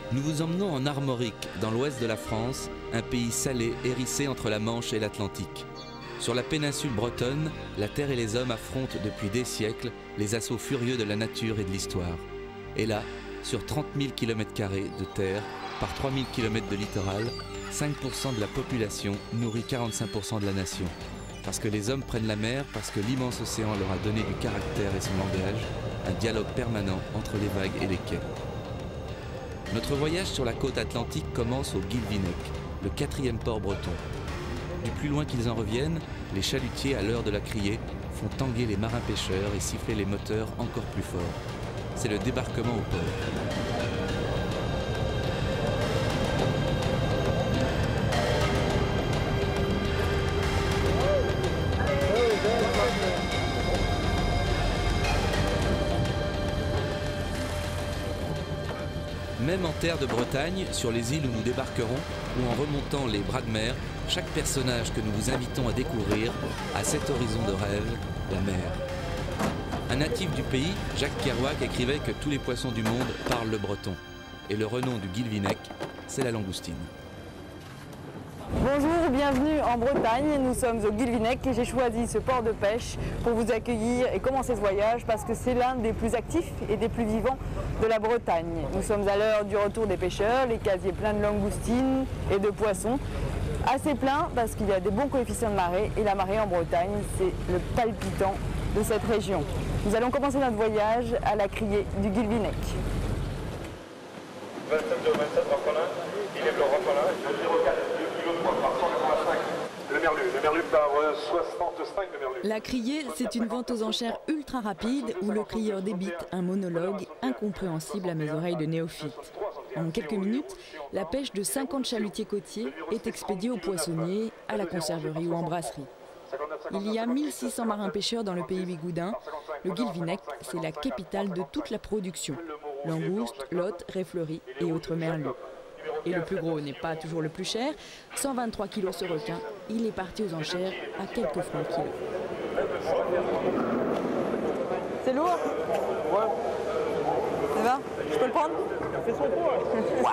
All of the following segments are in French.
Nous vous emmenons en Armorique, dans l'ouest de la France, un pays salé hérissé entre la Manche et l'Atlantique. Sur la péninsule bretonne, la terre et les hommes affrontent depuis des siècles les assauts furieux de la nature et de l'histoire. Et là, sur 30 000 km² de terre, par 3 000 km de littoral, 5% de la population nourrit 45% de la nation. Parce que les hommes prennent la mer, parce que l'immense océan leur a donné du caractère et son langage, un dialogue permanent entre les vagues et les quais. Notre voyage sur la côte atlantique commence au Guilvinec, le 4e port breton. Du plus loin qu'ils en reviennent, les chalutiers à l'heure de la criée font tanguer les marins pêcheurs et siffler les moteurs encore plus fort. C'est le débarquement au port. Même en terre de Bretagne, sur les îles où nous débarquerons, ou en remontant les bras de mer, chaque personnage que nous vous invitons à découvrir a cet horizon de rêve, la mer. Un natif du pays, Jacques Kerouac, écrivait que tous les poissons du monde parlent le breton. Et le renom du Guilvinec, c'est la langoustine. Bonjour, bienvenue en Bretagne. Nous sommes au Guilvinec et j'ai choisi ce port de pêche pour vous accueillir et commencer ce voyage parce que c'est l'un des plus actifs et des plus vivants de la Bretagne. Nous sommes à l'heure du retour des pêcheurs, les casiers pleins de langoustines et de poissons. Assez plein parce qu'il y a des bons coefficients de marée et la marée en Bretagne, c'est le palpitant de cette région. Nous allons commencer notre voyage à la criée du Guilvinec. 27 Rapolin, il est le Rapolin, 0,4 kg par 185. Le merlu par 65 le merlu. La criée, c'est une vente aux enchères ultra rapide où le crieur débite un monologue incompréhensible à mes oreilles de néophyte. En quelques minutes, la pêche de 50 chalutiers côtiers est expédiée aux poissonniers, à la conserverie ou en brasserie. Il y a 1600 marins-pêcheurs dans le pays bigoudin. Le Guilvinec, c'est la capitale de toute la production. Langoustes, lottes, réfleuries et autres merlus. Et le plus gros n'est pas toujours le plus cher. 123 kilos ce requin, il est parti aux enchères à quelques francs le kilo. C'est lourd? Ouais. Ça va? Je peux le prendre? Fais son poids.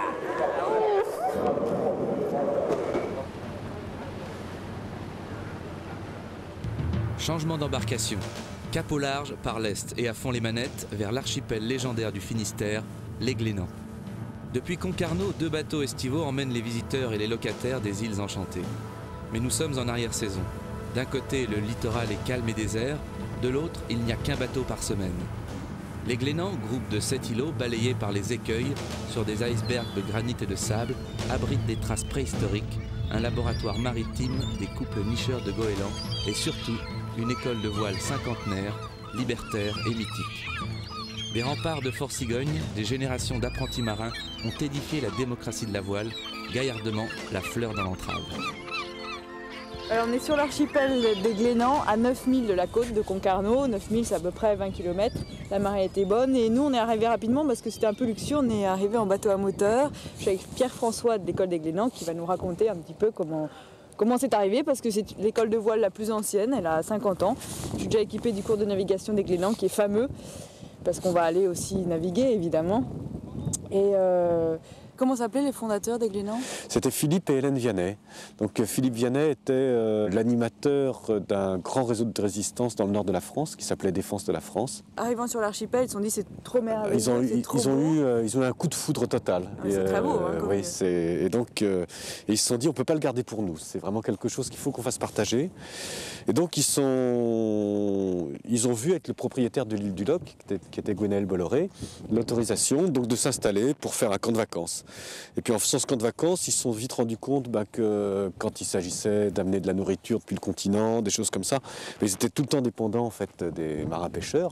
Changement d'embarcation. Cap au large par l'est et à fond les manettes vers l'archipel légendaire du Finistère, les Glénans. Depuis Concarneau, 2 bateaux estivaux emmènent les visiteurs et les locataires des îles enchantées. Mais nous sommes en arrière-saison. D'un côté, le littoral est calme et désert, de l'autre, il n'y a qu'un bateau par semaine. Les Glénans, groupe de 7 îlots balayés par les écueils sur des icebergs de granit et de sable, abritent des traces préhistoriques, un laboratoire maritime, des couples nicheurs de goélands et surtout une école de voile cinquantenaire, libertaire et mythique. Des remparts de Fort Cigogne, des générations d'apprentis marins ont édifié la démocratie de la voile, gaillardement la fleur dans l'entrave. Alors on est sur l'archipel des Glénans, à 9000 de la côte de Concarneau. 9000, c'est à peu près 20 km. La marée était bonne et nous on est arrivés rapidement parce que c'était un peu luxueux. On est arrivés en bateau à moteur. Je suis avec Pierre-François de l'école des Glénans qui va nous raconter un petit peu comment c'est arrivé parce que c'est l'école de voile la plus ancienne, elle a 50 ans. Je suis déjà équipée du cours de navigation des Glénans qui est fameux parce qu'on va aller aussi naviguer évidemment. Et comment s'appelaient les fondateurs des Glénans? C'était Philippe et Hélène Vianney. Donc Philippe Vianney était l'animateur d'un grand réseau de résistance dans le nord de la France qui s'appelait Défense de la France. Arrivant sur l'archipel, ils se sont dit c'est trop merveilleux. Ils ont eu un coup de foudre total. C'est très beau. Hein, oui, et donc ils se sont dit on ne peut pas le garder pour nous. C'est vraiment quelque chose qu'il faut qu'on fasse partager. Et donc ils ont vu avec le propriétaire de l'île du Loc, qui était Gwenaël Bolloré, l'autorisation donc de s'installer pour faire un camp de vacances. Et puis en faisant ce camp de vacances, ils se sont vite rendus compte que quand il s'agissait d'amener de la nourriture depuis le continent, des choses comme ça, ils étaient tout le temps dépendants en fait des marins-pêcheurs.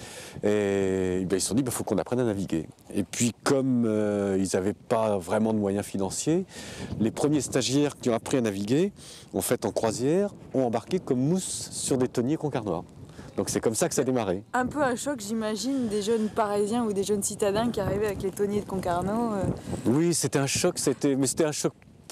Et ils se sont dit, faut qu'on apprenne à naviguer. Et puis comme ils n'avaient pas vraiment de moyens financiers, les premiers stagiaires qui ont appris à naviguer, en fait en croisière, ont embarqué comme mousse sur des tonniers concarnois. Donc c'est comme ça que ça a démarré. Un peu un choc, j'imagine, des jeunes Parisiens ou des jeunes citadins qui arrivaient avec les tonniers de Concarneau. Oui, c'était un choc, mais c'était un choc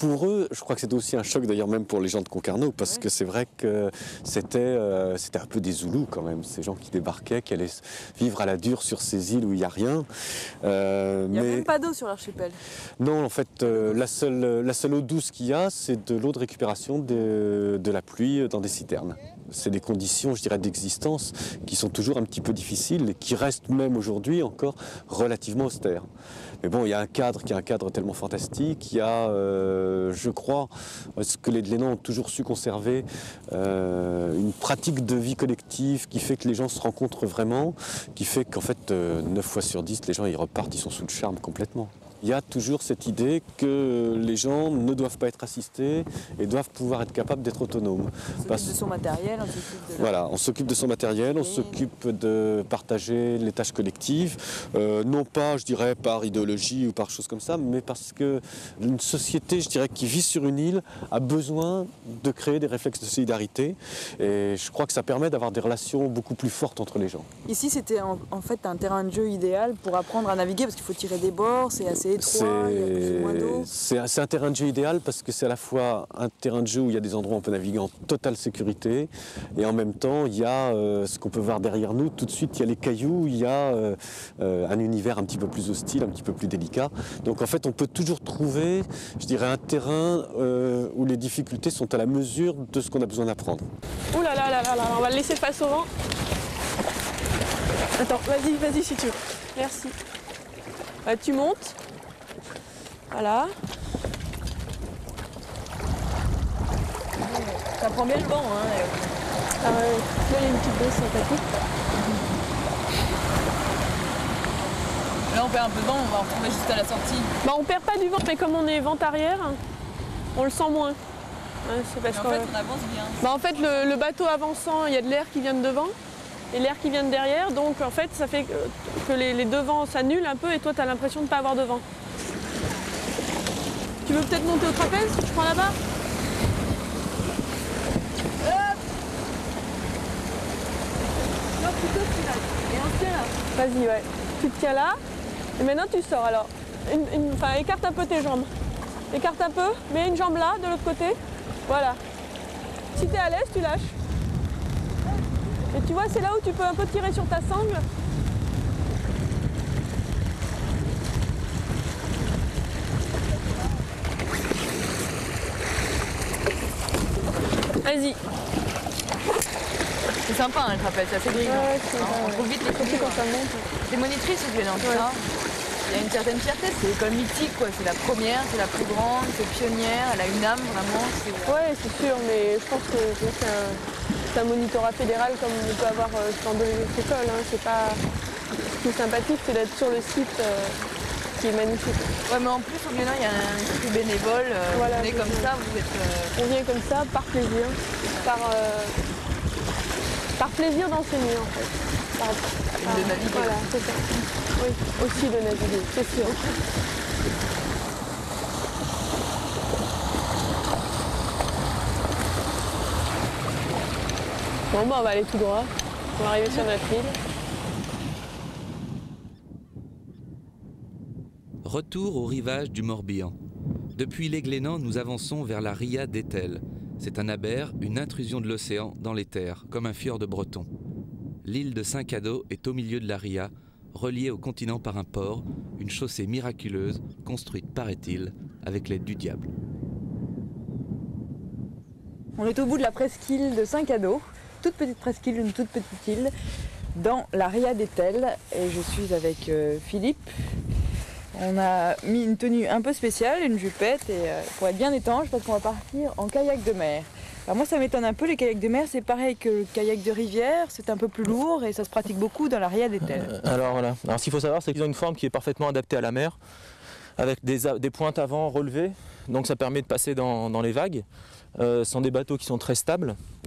pour eux, je crois que c'était aussi un choc d'ailleurs même pour les gens de Concarneau, parce que c'est vrai que c'était un peu des Zoulous quand même, ces gens qui débarquaient, qui allaient vivre à la dure sur ces îles où il n'y a rien. Il n'y a même pas d'eau sur l'archipel. Non, en fait, la seule eau douce qu'il y a, c'est de l'eau de récupération de la pluie dans des citernes. C'est des conditions, je dirais, d'existence qui sont toujours un petit peu difficiles et qui restent même aujourd'hui encore relativement austères. Mais bon, il y a un cadre qui est un cadre tellement fantastique. Il y a, je crois, ce que les Dlénans ont toujours su conserver, une pratique de vie collective qui fait que les gens se rencontrent vraiment, qui fait qu'en fait, 9 fois sur 10, les gens ils repartent, ils sont sous le charme complètement. Il y a toujours cette idée que les gens ne doivent pas être assistés et doivent pouvoir être capables d'être autonomes. On s'occupe de son matériel, on s'occupe de... Voilà, on s'occupe de son matériel, on s'occupe de partager les tâches collectives, non pas, je dirais, par idéologie ou par choses comme ça, mais parce qu'une société, je dirais, qui vit sur une île a besoin de créer des réflexes de solidarité et je crois que ça permet d'avoir des relations beaucoup plus fortes entre les gens. Ici, c'était en fait un terrain de jeu idéal pour apprendre à naviguer parce qu'il faut tirer des bords, c'est assez étroit, il y a plus ou moins d'eau. C'est un terrain de jeu idéal parce que c'est à la fois un terrain de jeu où il y a des endroits où on peut naviguer en totale sécurité et en même temps il y a ce qu'on peut voir derrière nous, tout de suite il y a les cailloux, il y a un univers un petit peu plus hostile, un petit peu plus délicat. Donc en fait on peut toujours trouver, je dirais, un terrain où les difficultés sont à la mesure de ce qu'on a besoin d'apprendre. Ouh là là là là là, on va le laisser face au vent. Attends, vas-y si tu veux. Merci. Tu montes. Voilà. Ça prend bien le vent, hein. Ah ouais, là il y a une petite baisse sympathique. Là on perd un peu de vent, on va retomber jusqu'à la sortie. Bah on perd pas du vent, mais comme on est vent arrière, on le sent moins. Ouais, c'est parce en fait on avance bien. Bah en fait le bateau avançant, il y a de l'air qui vient de devant et l'air qui vient de derrière, donc en fait ça fait que les deux vents s'annulent un peu et toi tu as l'impression de ne pas avoir de vent. Tu veux peut-être monter au trapèze? Je prends là-bas. Non, plutôt tu et on se tient là. Vas-y, ouais. Tu te tiens là et maintenant tu sors alors. Enfin, écarte un peu tes jambes. Écarte un peu, mets une jambe là de l'autre côté. Voilà. Si tu es à l'aise, tu lâches. Et tu vois, c'est là où tu peux un peu tirer sur ta sangle. Vas-y. C'est sympa hein, le trapèze, c'est assez grisant. Ouais, on trouve vite les trucs quand ça monte. C'est monitrice ou Glénan, tout ça. Il y a une certaine fierté, c'est l'école mythique quoi. C'est la première, c'est la plus grande, c'est pionnière, elle a une âme vraiment. Ouais, c'est sûr, mais je pense que c'est un monitorat fédéral comme on peut avoir dans les autres écoles. Hein. C'est pas... Ce qui est sympathique, c'est d'être sur le site qui est magnifique. Ouais, mais en plus au Glénan, il y a un esprit bénévole. Voilà, vous venez comme ça, vous êtes... On vient comme ça, par plaisir, par plaisir d'enseigner en fait. de naviguer. Voilà, c'est ça. Oui, aussi de naviguer, c'est sûr. Bon, bah, on va aller tout droit. On va arriver sur notre île. Retour au rivage du Morbihan. Depuis les Glénans, nous avançons vers la ria d'Etel. C'est un aber, une intrusion de l'océan dans les terres, comme un fjord breton. L'île de Saint-Cado est au milieu de la ria, reliée au continent par un port, une chaussée miraculeuse, construite, paraît-il, avec l'aide du diable. On est au bout de la presqu'île de Saint-Cado, toute petite presqu'île, une toute petite île, dans la ria d'Etel. Et je suis avec Philippe. On a mis une tenue un peu spéciale, une jupette, et pour être bien étanche, parce qu'on va partir en kayak de mer. Alors moi ça m'étonne un peu, les kayaks de mer, c'est pareil que le kayak de rivière, c'est un peu plus lourd et ça se pratique beaucoup dans la ria d'Etel. Alors voilà, alors ce qu'il faut savoir c'est qu'ils ont une forme qui est parfaitement adaptée à la mer, avec des pointes avant relevées, donc ça permet de passer dans les vagues. Ce sont des bateaux qui sont très stables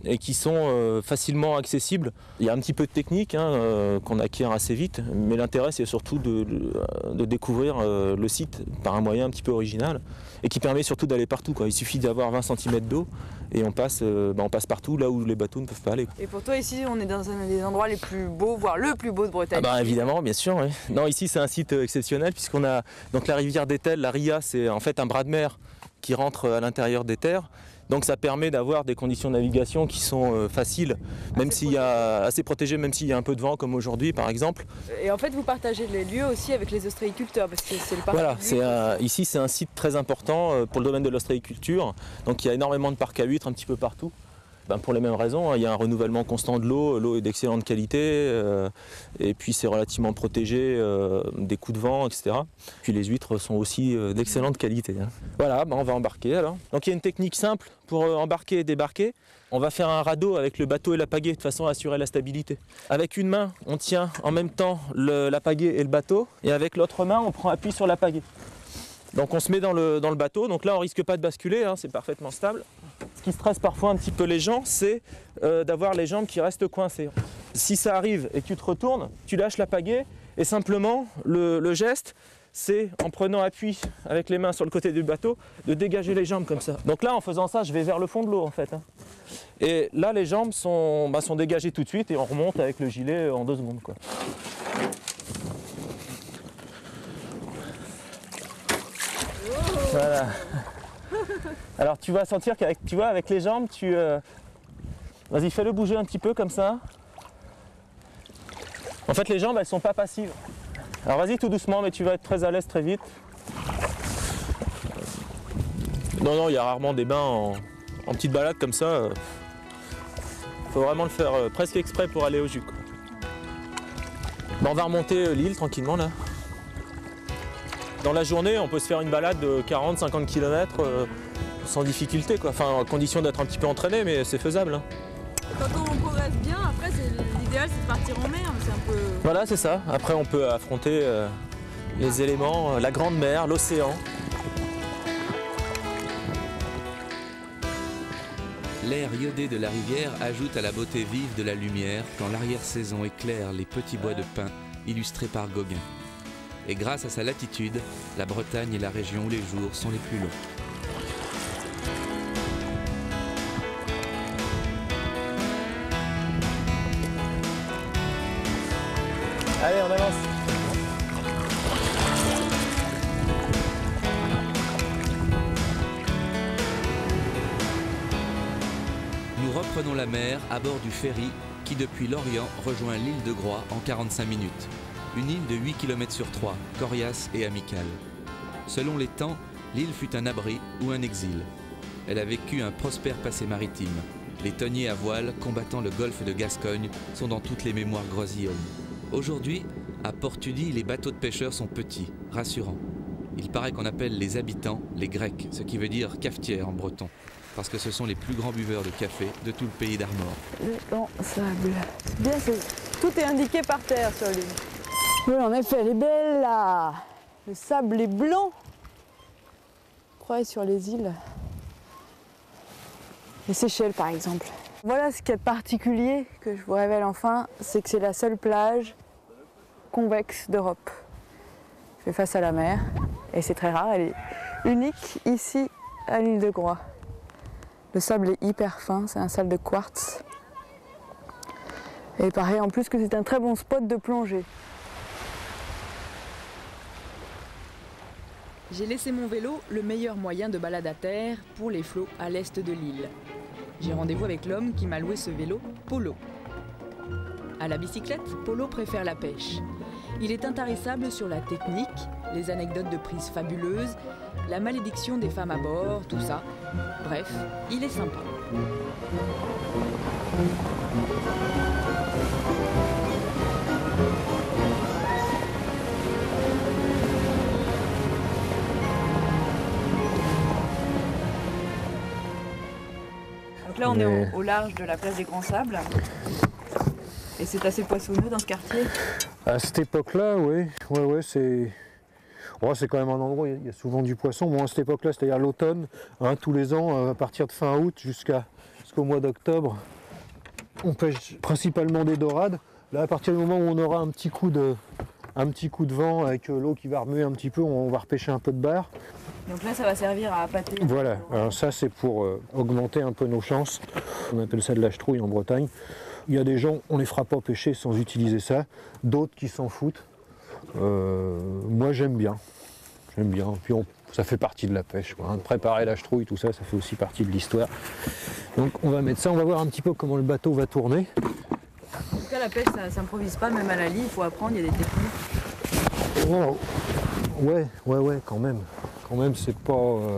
et qui sont facilement accessibles. Il y a un petit peu de technique qu'on acquiert assez vite, mais l'intérêt c'est surtout de découvrir le site par un moyen un petit peu original et qui permet surtout d'aller partout, quoi. Il suffit d'avoir 20 cm d'eau et on passe partout là où les bateaux ne peuvent pas aller. Et pour toi ici on est dans un des endroits les plus beaux, voire le plus beau de Bretagne. Ah bah évidemment, bien sûr. Oui. Non, ici c'est un site exceptionnel puisqu'on a donc la rivière d'Etel, la Ria, c'est en fait un bras de mer qui rentre à l'intérieur des terres. Donc ça permet d'avoir des conditions de navigation qui sont faciles, même s'il y a assez protégées, même s'il y a un peu de vent comme aujourd'hui par exemple. Et en fait vous partagez les lieux aussi avec les ostréiculteurs parce que c'est le parc. Voilà, ici c'est un site très important pour le domaine de l'ostréiculture. Donc il y a énormément de parcs à huîtres un petit peu partout. Pour les mêmes raisons, il y a un renouvellement constant de l'eau est d'excellente qualité et puis c'est relativement protégé des coups de vent, etc. Puis les huîtres sont aussi d'excellente qualité. Voilà, on va embarquer alors. Donc il y a une technique simple pour embarquer et débarquer. On va faire un radeau avec le bateau et la pagaie de façon à assurer la stabilité. Avec une main, on tient en même temps la pagaie et le bateau et avec l'autre main, on prend appui sur la pagaie. Donc on se met dans le bateau, donc là on risque pas de basculer, c'est parfaitement stable. Ce qui stresse parfois un petit peu les gens, c'est d'avoir les jambes qui restent coincées. Si ça arrive et que tu te retournes, tu lâches la pagaie et simplement le geste, c'est en prenant appui avec les mains sur le côté du bateau, de dégager les jambes comme ça. Donc là en faisant ça, je vais vers le fond de l'eau en fait. Et là les jambes sont dégagées tout de suite et on remonte avec le gilet en 2 secondes, quoi. Voilà. Alors tu vas sentir qu'avec les jambes, vas-y, fais-le bouger un petit peu comme ça. En fait les jambes elles sont pas passives. Alors vas-y tout doucement, mais tu vas être très à l'aise très vite. Non, il y a rarement des bains en petite balade comme ça. Faut vraiment le faire presque exprès pour aller au jus, quoi. On va remonter l'île tranquillement là. Dans la journée, on peut se faire une balade de 40-50 km sans difficulté, quoi. Enfin, à condition d'être un petit peu entraîné, mais c'est faisable. Quand on progresse bien, après, l'idéal c'est de partir en mer. C'est un peu... Voilà, c'est ça. Après, on peut affronter les éléments, la grande mer, l'océan. L'air iodé de la rivière ajoute à la beauté vive de la lumière quand l'arrière-saison éclaire les petits bois de pin illustrés par Gauguin. Et grâce à sa latitude, la Bretagne est la région où les jours sont les plus longs. Allez, on avance. Nous reprenons la mer à bord du ferry qui, depuis Lorient, rejoint l'île de Groix en 45 minutes. Une île de 8 km sur 3, coriace et amicale. Selon les temps, l'île fut un abri ou un exil. Elle a vécu un prospère passé maritime. Les tonniers à voile combattant le golfe de Gascogne sont dans toutes les mémoires grosillonnes. Aujourd'hui, à Port-Tudy, les bateaux de pêcheurs sont petits, rassurants. Il paraît qu'on appelle les habitants les Grecs, ce qui veut dire cafetière en breton, parce que ce sont les plus grands buveurs de café de tout le pays d'Armor. Le banc sable. C'est bien, tout est indiqué par terre sur l'île. Oui, en effet, elle est belle là. Le sable est blanc. On croirait sur les îles. Les Seychelles par exemple. Voilà ce qui est particulier que je vous révèle enfin, c'est que c'est la seule plage convexe d'Europe. Elle fait face à la mer et c'est très rare, elle est unique ici à l'île de Groix. Le sable est hyper fin, c'est un sable de quartz. Et pareil en plus que c'est un très bon spot de plongée. J'ai laissé mon vélo, le meilleur moyen de balade à terre, pour les flots à l'est de l'île. J'ai rendez-vous avec l'homme qui m'a loué ce vélo, Polo. À la bicyclette, Polo préfère la pêche. Il est intarissable sur la technique, les anecdotes de prise fabuleuses, la malédiction des femmes à bord, tout ça. Bref, il est sympa. Donc là on est au large de la place des Grands Sables. Et c'est assez poissonneux dans ce quartier. À cette époque-là, oui. Ouais, c'est quand même un endroit où il y a souvent du poisson. Bon, à cette époque-là, c'est-à-dire l'automne, tous les ans, à partir de fin août jusqu'au mois d'octobre, On pêche principalement des dorades. Là, à partir du moment où on aura un petit coup de vent avec l'eau qui va remuer un petit peu, on va repêcher un peu de bar. Donc là, ça va servir à appâter. Voilà, alors ça c'est pour augmenter un peu nos chances. On appelle ça de la chetrouille en Bretagne. Il y a des gens, on les fera pas pêcher sans utiliser ça, d'autres qui s'en foutent. Moi j'aime bien. Puis ça fait partie de la pêche, quoi, hein. Préparer la chetrouille, tout ça, ça fait aussi partie de l'histoire. Donc on va mettre ça, on va voir un petit peu comment le bateau va tourner. En tout cas, la pêche, ça s'improvise pas, même à la lie, il faut apprendre, il y a des techniques. Oh, ouais, quand même. Quand même, c'est pas...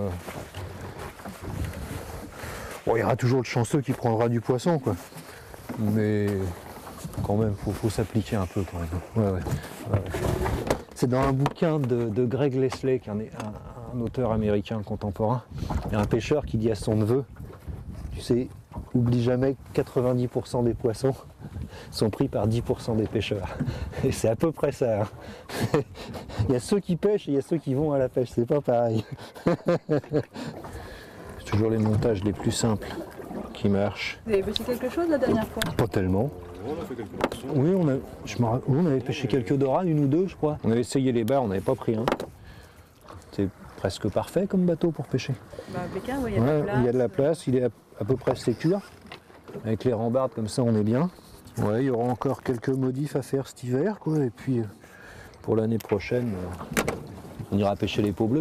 Bon, il y aura toujours le chanceux qui prendra du poisson, quoi. Mais quand même, faut s'appliquer un peu, quand même. Ouais. C'est dans un bouquin de Greg Leslie, qui est un auteur américain contemporain. Il y a un pêcheur qui dit à son neveu, tu sais, oublie jamais que 90% des poissons sont pris par 10% des pêcheurs. Et c'est à peu près ça. Hein. Il y a ceux qui pêchent et il y a ceux qui vont à la pêche, c'est pas pareil. C'est toujours les montages les plus simples qui marchent. Vous avez pêché quelque chose la dernière fois? Pas tellement. On a fait quelques poissons. Oui, on avait pêché quelques dorades, une ou deux, je crois. On avait essayé les bars, on n'avait pas pris un. C'est presque parfait comme bateau pour pêcher. Bah, impeccable, oui, il y a de la place. Il y a de la place, il est à peu près sécure. Avec les rambardes comme ça, on est bien. Ouais, il y aura encore quelques modifs à faire cet hiver, quoi. Et puis, pour l'année prochaine, on ira pêcher les peaux bleues.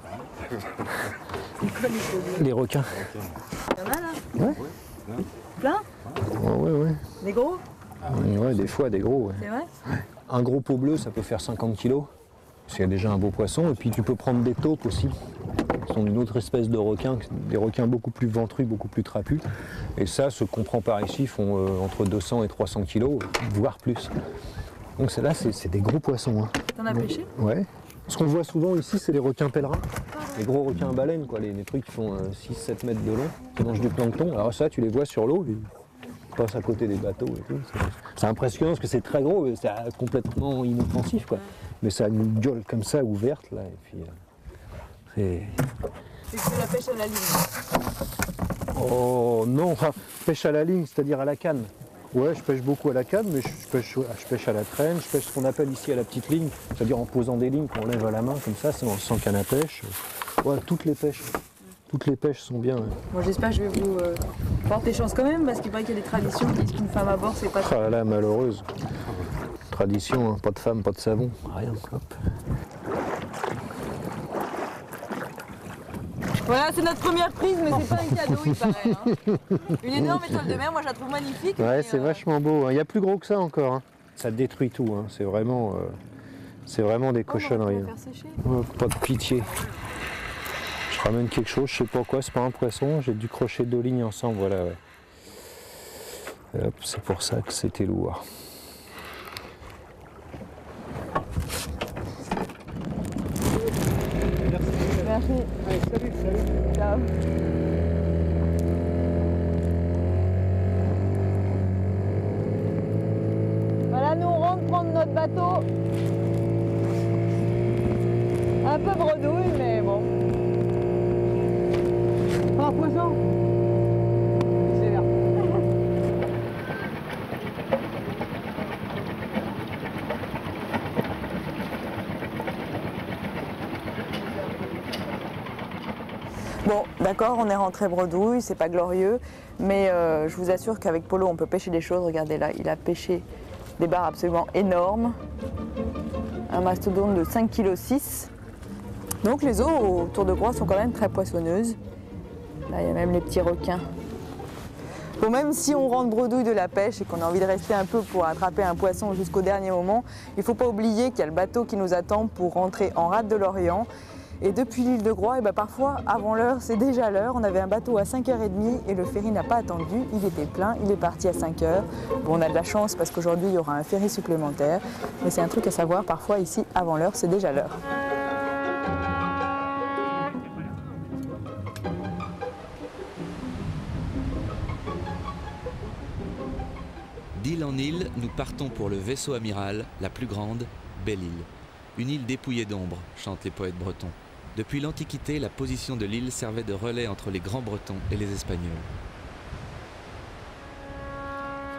Les requins. Il y en a là? Ouais. Plein? Ouais. Des gros? Ouais, des fois, des gros. Ouais. C'est vrai? Un gros pot bleu, ça peut faire 50 kg. S'il y a déjà un beau poisson. Et puis, tu peux prendre des taupes aussi. Ce sont une autre espèce de requins, des requins beaucoup plus ventrus, beaucoup plus trapus. Et ça, ceux qu'on prend par ici font entre 200 et 300 kg, voire plus. Donc là, c'est des gros poissons. Hein. T'en as pêché? Ouais. Ce qu'on voit souvent ici, c'est les requins pèlerins. Les gros requins à baleine, quoi, les trucs qui font 6-7 mètres de long, qui mangent du plancton. Alors ça, tu les vois sur l'eau, ils passent à côté des bateaux et tout. C'est impressionnant parce que c'est très gros, c'est complètement inoffensif, quoi. Mais ça a une gueule comme ça, ouverte, là, et puis... C'est que la pêche à la ligne. Oh non, enfin, pêche à la ligne, c'est-à-dire à la canne. Ouais, je pêche beaucoup à la canne, mais je pêche à la traîne, je pêche ce qu'on appelle ici à la petite ligne, c'est-à-dire en posant des lignes qu'on lève à la main, comme ça, sans canne à pêche. Ouais, toutes les pêches sont bien. Ouais. Bon, j'espère que je vais vous porter chance quand même, parce qu'il paraît qu'il y a des traditions qui disent qu'une femme à bord, c'est pas... Ah là, malheureuse. Tradition, hein, pas de femme, pas de savon, rien, hop. Voilà, c'est notre première prise, mais c'est pas un cadeau, il paraît. Hein. Une énorme étoile de mer, moi je la trouve magnifique. Ouais, c'est vachement beau. Il y a plus gros que ça encore. Hein. Ça détruit tout. Hein. C'est vraiment des cochonneries. On va faire sécher. Oh, pas de pitié. Je ramène quelque chose, je sais pas quoi, c'est pas un poisson. J'ai dû crocher 2 lignes ensemble, voilà. Ouais. Et hop, c'est pour ça que c'était lourd. Merci. Allez, salut. Ciao. Voilà, nous on rentre prendre notre bateau. Un peu bredouille, mais bon. Pas un poisson. C'est bien. Bon, d'accord, on est rentré bredouille, c'est pas glorieux, mais je vous assure qu'avec Polo, on peut pêcher des choses. Regardez là, il a pêché des barres absolument énormes. Un mastodonte de 5,6 kg. Donc les eaux autour de Groix sont quand même très poissonneuses. Là, il y a même les petits requins. Bon, même si on rentre bredouille de la pêche et qu'on a envie de rester un peu pour attraper un poisson jusqu'au dernier moment, il ne faut pas oublier qu'il y a le bateau qui nous attend pour rentrer en rade de l'Orient. Et depuis l'île de Groix, parfois, avant l'heure, c'est déjà l'heure. On avait un bateau à 5h30 et le ferry n'a pas attendu. Il était plein, il est parti à 5h. Bon, on a de la chance parce qu'aujourd'hui, il y aura un ferry supplémentaire. Mais c'est un truc à savoir, parfois ici, avant l'heure, c'est déjà l'heure. D'île en île, nous partons pour le vaisseau amiral, la plus grande, Belle-Île. Une île dépouillée d'ombre, chantent les poètes bretons. Depuis l'Antiquité, la position de l'île servait de relais entre les grands bretons et les Espagnols.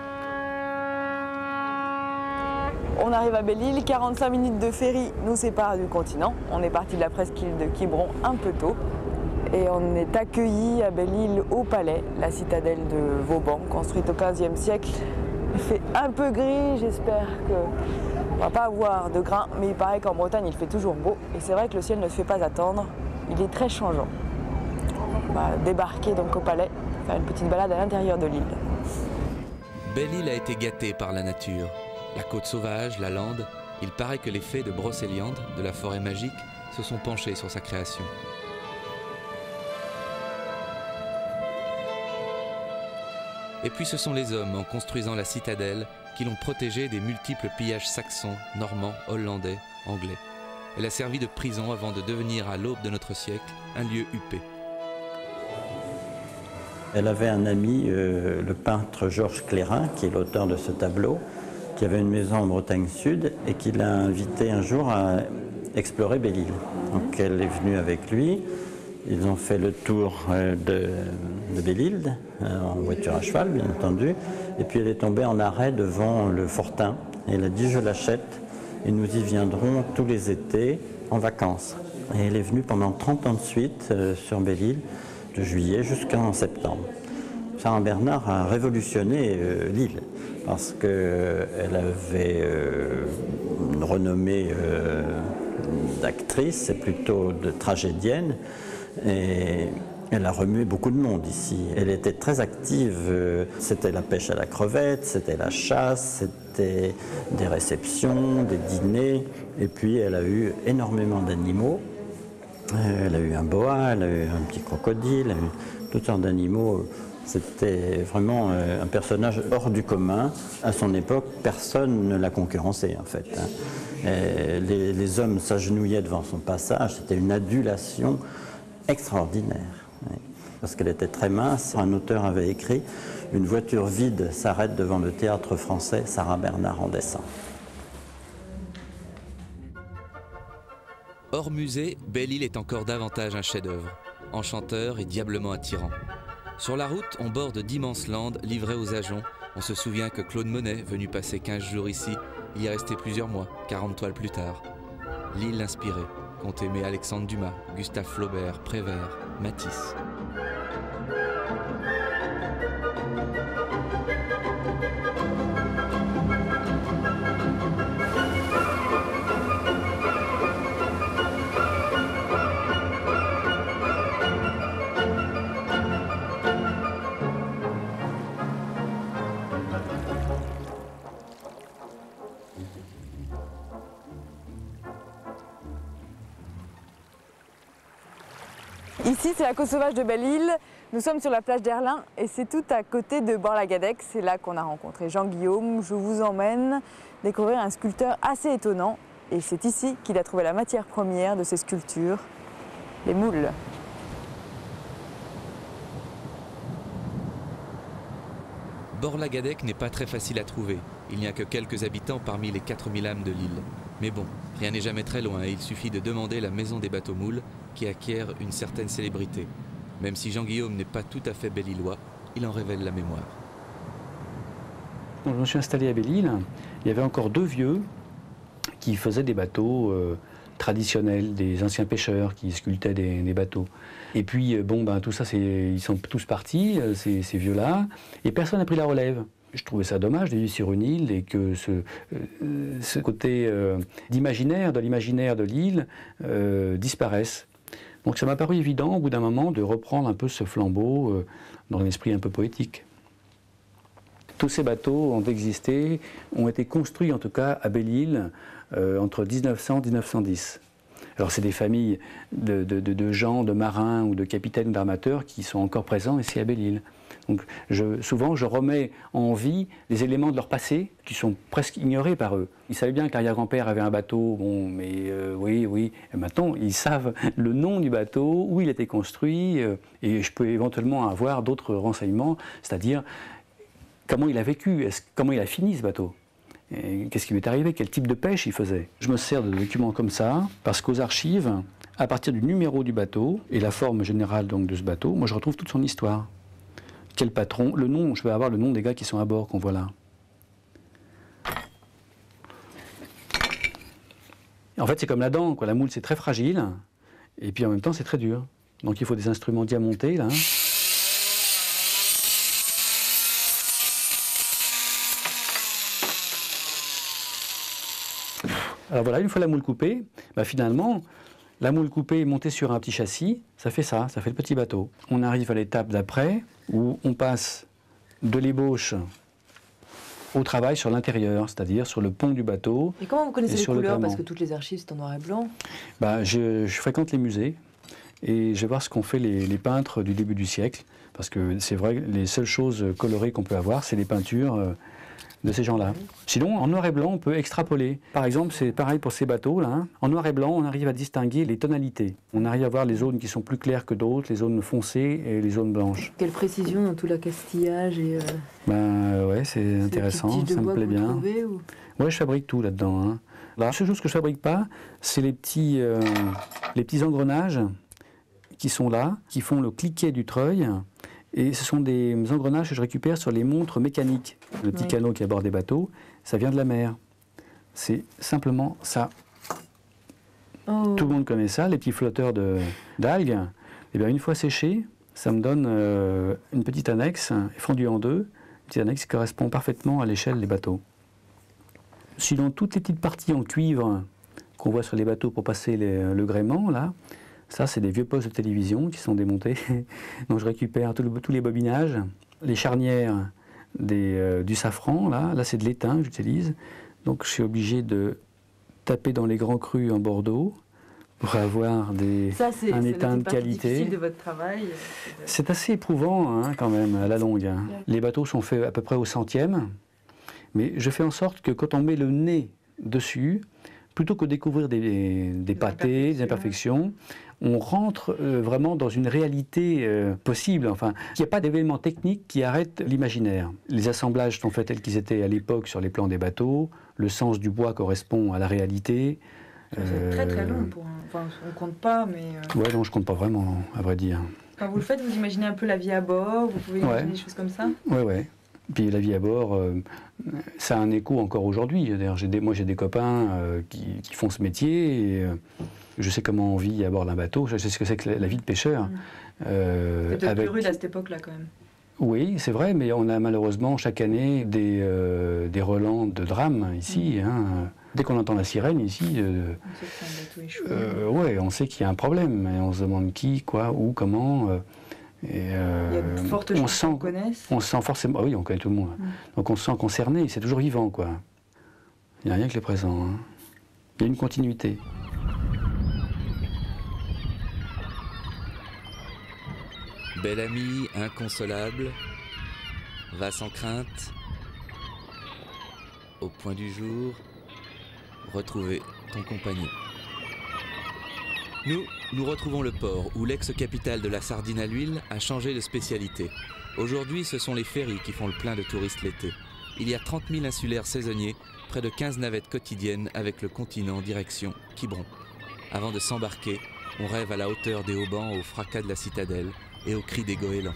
arrive à Belle-Île, 45 minutes de ferry nous séparent du continent. On est parti de la presqu'île de Quiberon un peu tôt. Et on est accueillis à Belle-Île au Palais, la citadelle de Vauban, construite au XVe siècle. Il fait un peu gris, j'espère qu'on ne va pas avoir de grains, mais il paraît qu'en Bretagne il fait toujours beau. Et c'est vrai que le ciel ne se fait pas attendre, il est très changeant. On va débarquer donc au Palais, faire une petite balade à l'intérieur de l'île. Belle-Île a été gâtée par la nature. La côte sauvage, la lande, il paraît que les fées de Brocéliande, de la forêt magique, se sont penchées sur sa création. Et puis ce sont les hommes, en construisant la citadelle, qui l'ont protégée des multiples pillages saxons, normands, hollandais, anglais. Elle a servi de prison avant de devenir, à l'aube de notre siècle, un lieu huppé. Elle avait un ami, le peintre Georges Clérin, qui est l'auteur de ce tableau, qui avait une maison en Bretagne Sud et qui l'a invité un jour à explorer Belle-Île. Donc elle est venue avec lui. Ils ont fait le tour de Belle-Île, en voiture à cheval, bien entendu. Et puis elle est tombée en arrêt devant le Fortin. Et elle a dit « je l'achète et nous y viendrons tous les étés en vacances ». Et elle est venue pendant 30 ans de suite sur Belle-Île, de juillet jusqu'en septembre. Sarah Bernard a révolutionné l'île parce qu'elle avait une renommée d'actrice, c'est plutôt de tragédienne. Et elle a remué beaucoup de monde ici. Elle était très active. C'était la pêche à la crevette, c'était la chasse, c'était des réceptions, des dîners. Et puis elle a eu énormément d'animaux. Elle a eu un boa, elle a eu un petit crocodile, elle a eu toutes sortes d'animaux. C'était vraiment un personnage hors du commun. À son époque, personne ne l'a concurrencé en fait. Les hommes s'agenouillaient devant son passage. C'était une adulation extraordinaire, oui. Parce qu'elle était très mince. Un auteur avait écrit « Une voiture vide s'arrête devant le théâtre français, Sarah Bernard en descend ». Hors musée, Belle-Île est encore davantage un chef-d'œuvre, enchanteur et diablement attirant. Sur la route, on borde d'immenses landes livrées aux ajoncs. On se souvient que Claude Monet, venu passer 15 jours ici, y est resté plusieurs mois, 40 toiles plus tard. L'île l'inspirait. Qu'ont aimé Alexandre Dumas, Gustave Flaubert, Prévert, Matisse. Ici, c'est la côte sauvage de Belle-Île. Nous sommes sur la plage d'Erlin et c'est tout à côté de Bar-la-Gadec. C'est là qu'on a rencontré Jean-Guillaume. Je vous emmène découvrir un sculpteur assez étonnant. Et c'est ici qu'il a trouvé la matière première de ses sculptures, les moules. Bar-la-Gadec n'est pas très facile à trouver. Il n'y a que quelques habitants parmi les 4000 âmes de l'île. Mais bon, rien n'est jamais très loin et il suffit de demander la maison des bateaux moules qui acquiert une certaine célébrité. Même si Jean-Guillaume n'est pas tout à fait belle-îlois, il en révèle la mémoire. Quand je me suis installé à Belle-Île, il y avait encore deux vieux qui faisaient des bateaux traditionnels, des anciens pêcheurs qui sculptaient des bateaux. Et puis, tout ça, ils sont tous partis, ces vieux-là, et personne n'a pris la relève. Je trouvais ça dommage de vivre sur une île et que ce côté d'imaginaire, de l'imaginaire de l'île disparaisse. Donc ça m'a paru évident, au bout d'un moment, de reprendre un peu ce flambeau dans un esprit un peu poétique. Tous ces bateaux ont existé, ont été construits en tout cas à Belle-Île entre 1900 et 1910. Alors c'est des familles de gens, de marins ou de capitaines ou d'armateurs qui sont encore présents ici à Belle-Île. Donc souvent je remets en vie les éléments de leur passé qui sont presque ignorés par eux. Ils savaient bien que l'arrière-grand-père avait un bateau, oui. Et maintenant ils savent le nom du bateau, où il a été construit, et je peux éventuellement avoir d'autres renseignements, c'est-à-dire comment il a vécu, comment il a fini ce bateau. Qu'est-ce qui lui est arrivé, quel type de pêche il faisait. Je me sers de documents comme ça parce qu'aux archives, à partir du numéro du bateau et la forme générale donc de ce bateau, moi je retrouve toute son histoire. Quel patron, le nom, je vais avoir le nom des gars qui sont à bord qu'on voit là. En fait, c'est comme la dent, quoi. La moule, c'est très fragile, et puis en même temps, c'est très dur. Donc il faut des instruments diamantés, là. Alors voilà, une fois la moule coupée, bah finalement, la moule coupée montée sur un petit châssis, ça fait le petit bateau. On arrive à l'étape d'après, où on passe de l'ébauche au travail sur l'intérieur, c'est-à-dire sur le pont du bateau. Et comment vous connaissez les couleurs? Parce que toutes les archives, c'est en noir et blanc. Bah, je fréquente les musées et je vais voir ce qu'ont fait les peintres du début du siècle. Parce que c'est vrai, les seules choses colorées qu'on peut avoir, c'est les peintures de ces gens-là. Sinon, en noir et blanc, on peut extrapoler. Par exemple, c'est pareil pour ces bateaux-là. Hein. En noir et blanc, on arrive à distinguer les tonalités. On arrive à voir les zones qui sont plus claires que d'autres, les zones foncées et les zones blanches. Quelle précision dans tout l'accastillage et... Ben ouais, c'est intéressant, ça me plaît bien. Ouais, je fabrique tout là-dedans. Hein. La seule chose que je fabrique pas, c'est les petits engrenages qui sont là, qui font le cliquet du treuil. Et ce sont des engrenages que je récupère sur les montres mécaniques. Le petit canot qui aborde des bateaux, ça vient de la mer. C'est simplement ça. Oh. Tout le monde connaît ça, les petits flotteurs d'algues. Et bien, une fois séchés, ça me donne une petite annexe fondue en deux. Une petite annexe qui correspond parfaitement à l'échelle des bateaux. Sinon, toutes les petites parties en cuivre qu'on voit sur les bateaux pour passer le gréement, là, ça, c'est des vieux postes de télévision qui sont démontés. Donc je récupère tous les bobinages, les charnières du safran, là c'est de l'étain que j'utilise. Donc je suis obligé de taper dans les grands crus en Bordeaux pour avoir un étain de qualité. C'est difficile de votre travail. C'est assez éprouvant hein, quand même, à la longue. Hein. Les bateaux sont faits à peu près au centième, mais je fais en sorte que quand on met le nez dessus, plutôt que de découvrir des pâtés, des imperfections, on rentre vraiment dans une réalité possible, enfin, qu'il n'y a pas d'événements techniques qui arrêtent l'imaginaire. Les assemblages sont faits tels qu'ils étaient à l'époque sur les plans des bateaux, le sens du bois correspond à la réalité. C'est très très long pour Enfin, on ne compte pas, mais... Ouais, non, je ne compte pas vraiment, à vrai dire. Quand vous le faites, vous imaginez un peu la vie à bord, vous pouvez imaginer des choses comme ça? Ouais. Puis la vie à bord, ça a un écho encore aujourd'hui. D'ailleurs, moi j'ai des copains qui font ce métier et je sais comment on vit à bord d'un bateau, je sais ce que c'est que la vie de pêcheur. C'est peut-être plus rude à cette époque-là quand même. Oui, c'est vrai, mais on a malheureusement chaque année des relents de drames ici. Hein. Dès qu'on entend la sirène ici, on sait que c'est un bateau échoué. Ouais, on sait qu'il y a un problème, et on se demande qui, quoi, où, comment. Il y a de fortes chances qu'on connaisse. On sent forcément, oui, on connaît tout le monde. Donc on se sent concerné, c'est toujours vivant, quoi. Il n'y a rien que le présent. Hein. Il y a une continuité. Bel ami inconsolable, va sans crainte, au point du jour, retrouver ton compagnon. Nous retrouvons le port où l'ex-capitale de la sardine à l'huile a changé de spécialité. Aujourd'hui, ce sont les ferries qui font le plein de touristes l'été. Il y a 30 000 insulaires saisonniers, près de 15 navettes quotidiennes avec le continent direction Quiberon. Avant de s'embarquer, on rêve à la hauteur des haubans, au fracas de la citadelle et au cri des goélands.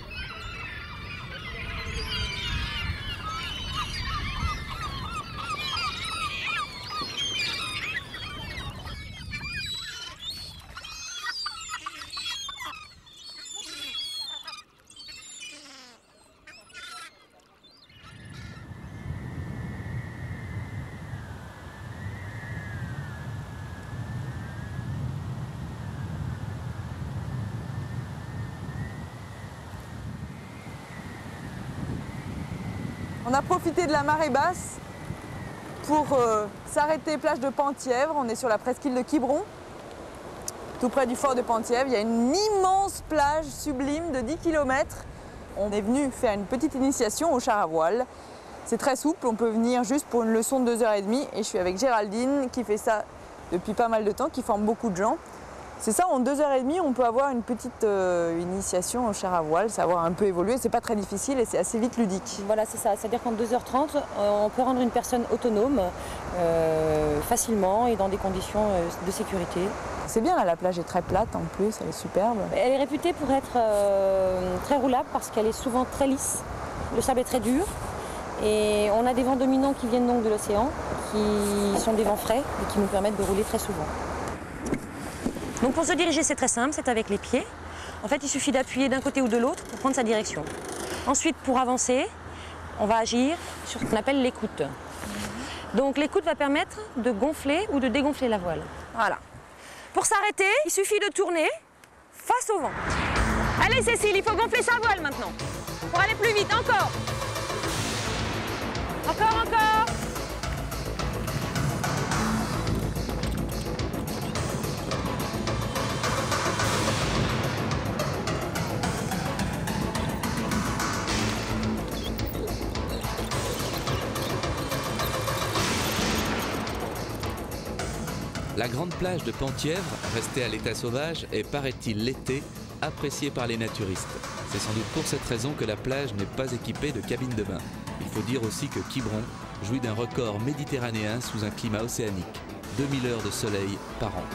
On a profité de la marée basse pour s'arrêter plage de Penthièvre. On est sur la presqu'île de Quiberon, tout près du fort de Penthièvre. Il y a une immense plage sublime de 10 km. On est venu faire une petite initiation au char à voile. C'est très souple, on peut venir juste pour une leçon de 2h30. Et je suis avec Géraldine qui fait ça depuis pas mal de temps, qui forme beaucoup de gens. C'est ça, en 2h30, on peut avoir une petite initiation au char à voile, savoir un peu évoluer. C'est pas très difficile et c'est assez vite ludique. Voilà, c'est ça. C'est-à-dire qu'en 2h30, on peut rendre une personne autonome facilement et dans des conditions de sécurité. C'est bien, là, la plage est très plate en plus, elle est superbe. Elle est réputée pour être très roulable parce qu'elle est souvent très lisse. Le sable est très dur Et on a des vents dominants qui viennent donc de l'océan, qui sont des vents frais et qui nous permettent de rouler très souvent. Donc pour se diriger, c'est très simple, c'est avec les pieds. En fait, il suffit d'appuyer d'un côté ou de l'autre pour prendre sa direction. Ensuite, pour avancer, on va agir sur ce qu'on appelle l'écoute. Donc l'écoute va permettre de gonfler ou de dégonfler la voile. Voilà. Pour s'arrêter, il suffit de tourner face au vent. Allez Cécile, il faut gonfler sa voile maintenant. Pour aller plus vite, encore. Encore, encore. La grande plage de Penthièvre, restée à l'état sauvage, est, paraît-il, l'été, appréciée par les naturistes. C'est sans doute pour cette raison que la plage n'est pas équipée de cabine de bain. Il faut dire aussi que Quiberon jouit d'un record méditerranéen sous un climat océanique. 2000 heures de soleil par an.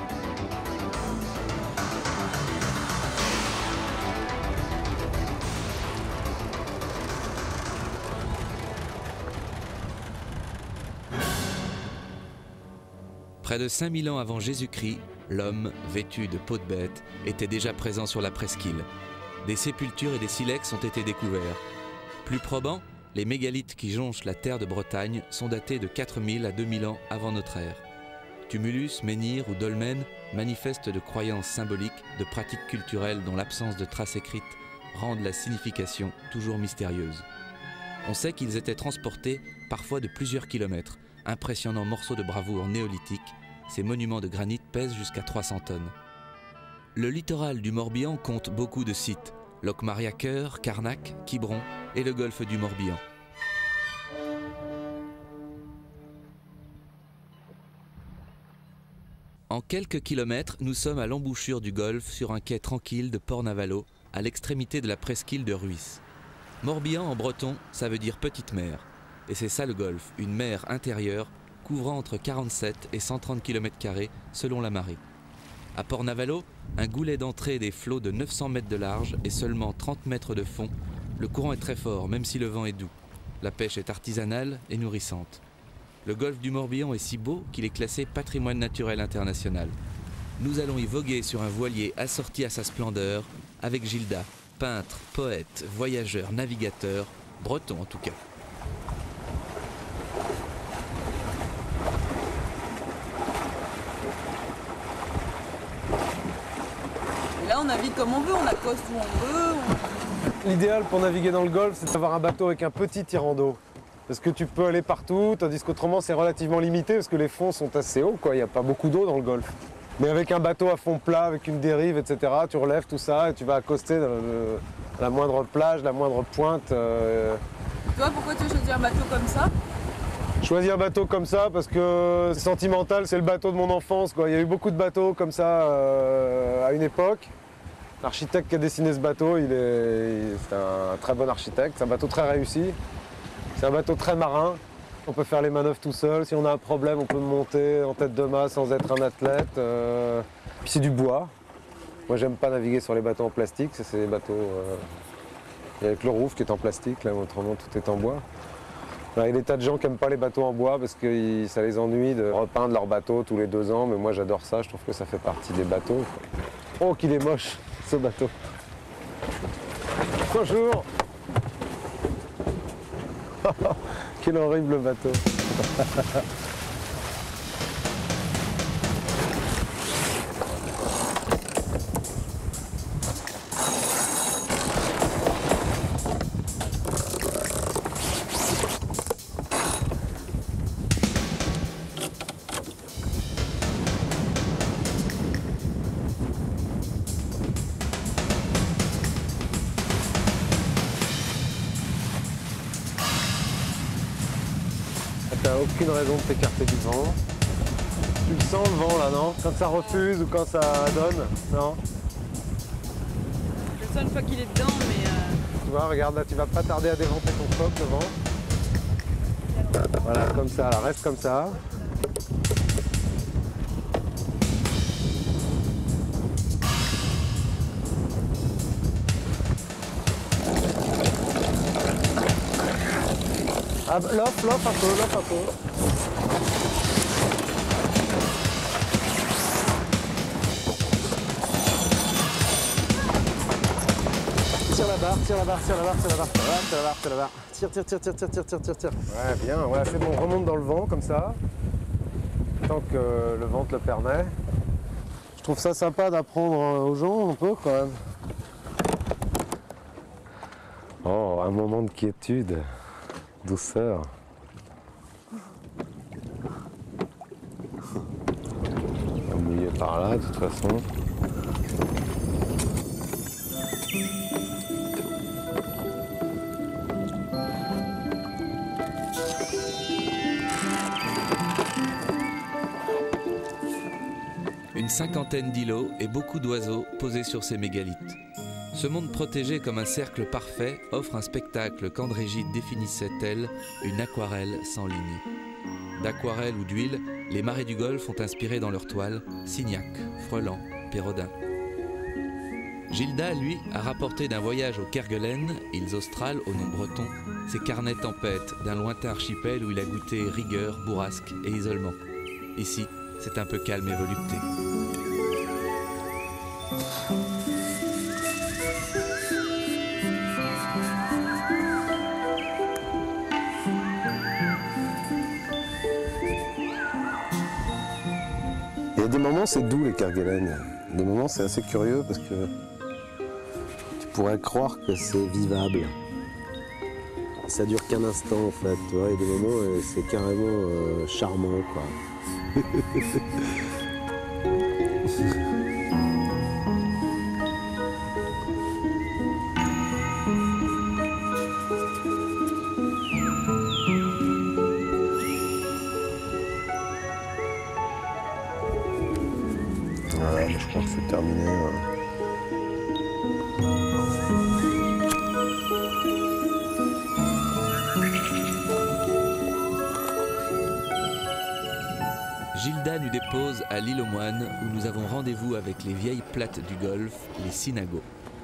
Près de 5000 ans avant Jésus-Christ, l'homme, vêtu de peau de bête, était déjà présent sur la presqu'île. Des sépultures et des silex ont été découverts. Plus probant, les mégalithes qui jonchent la terre de Bretagne sont datés de 4000 à 2000 ans avant notre ère. Tumulus, menhir ou dolmen manifestent de croyances symboliques, de pratiques culturelles dont l'absence de traces écrites rendent la signification toujours mystérieuse. On sait qu'ils étaient transportés parfois de plusieurs kilomètres. Impressionnants morceaux de bravoure néolithique, ces monuments de granit pèsent jusqu'à 300 tonnes. Le littoral du Morbihan compte beaucoup de sites, Locmaria-Cœur, Carnac, Quiberon et le golfe du Morbihan. En quelques kilomètres, nous sommes à l'embouchure du golfe sur un quai tranquille de Port-Navalo, à l'extrémité de la presqu'île de Ruisse. Morbihan en breton, ça veut dire petite mer. Et c'est ça le golfe, une mer intérieure couvrant entre 47 et 130 km² selon la marée. À Port-Navalo, un goulet d'entrée des flots de 900 mètres de large et seulement 30 mètres de fond, le courant est très fort même si le vent est doux. La pêche est artisanale et nourrissante. Le golfe du Morbihan est si beau qu'il est classé patrimoine naturel international. Nous allons y voguer sur un voilier assorti à sa splendeur avec Gilda, peintre, poète, voyageur, navigateur, breton en tout cas. Là, on navigue comme on veut, on accoste où on veut. L'idéal pour naviguer dans le golfe, c'est d'avoir un bateau avec un petit tirant d'eau. Parce que tu peux aller partout, tandis qu'autrement c'est relativement limité parce que les fonds sont assez hauts, quoi. Il n'y a pas beaucoup d'eau dans le golfe. Mais avec un bateau à fond plat, avec une dérive, etc., tu relèves tout ça et tu vas accoster à la moindre plage, la moindre pointe. Toi, pourquoi tu as choisi un bateau comme ça? Choisir un bateau comme ça parce que c'est sentimental, c'est le bateau de mon enfance, quoi. Il y a eu beaucoup de bateaux comme ça à une époque. L'architecte qui a dessiné ce bateau, c'est un très bon architecte, c'est un bateau très réussi. C'est un bateau très marin, on peut faire les manœuvres tout seul. Si on a un problème, on peut monter en tête de mât sans être un athlète. Puis c'est du bois. Moi, j'aime pas naviguer sur les bateaux en plastique, c'est les bateaux avec le roof qui est en plastique, là, autrement tout est en bois. Il y a des tas de gens qui n'aiment pas les bateaux en bois parce que ça les ennuie de repeindre leur bateau tous les 2 ans, mais moi j'adore ça, je trouve que ça fait partie des bateaux. Oh, qu'il est moche, ce bateau. Bonjour. Quel horrible bateau. T'as aucune raison de t'écarter du vent. Tu le sens le vent là, non? Quand ça refuse ou quand ça donne, non? Je le sens une fois qu'il est dedans, mais... Tu vois, regarde là, tu vas pas tarder à déventer ton foc, le vent. Voilà, comme ça, là, reste comme ça. L'off un peu. Tire la barre. Tire. Ouais, bien, ouais, c'est bon, on remonte dans le vent comme ça, tant que le vent te le permet. Je trouve ça sympa d'apprendre aux gens un peu quand même. Oh, un moment de quiétude, douceur. On va mouiller par là de toute façon. Une cinquantaine d'îlots et beaucoup d'oiseaux posés sur ces mégalithes. Ce monde protégé comme un cercle parfait offre un spectacle qu'André Gide définissait tel une aquarelle sans ligne. D'aquarelle ou d'huile, les marais du Golfe ont inspiré dans leurs toiles Signac, Froelan, Pérodin. Gilda, lui, a rapporté d'un voyage au Kerguelen, îles australes au nom breton, ses carnets tempêtes d'un lointain archipel où il a goûté rigueur, bourrasque et isolement. Ici, c'est un peu calme et volupté. Il y a des moments c'est doux les Kerguelen. Des moments c'est assez curieux parce que tu pourrais croire que c'est vivable. Ça dure qu'un instant en fait, tu vois, il y a des moments où c'est carrément charmant quoi. Ouais, je crois que c'est terminé. Gilda nous dépose à l'île aux Moines où nous avons rendez-vous avec les vieilles plates du Golfe, les synagos.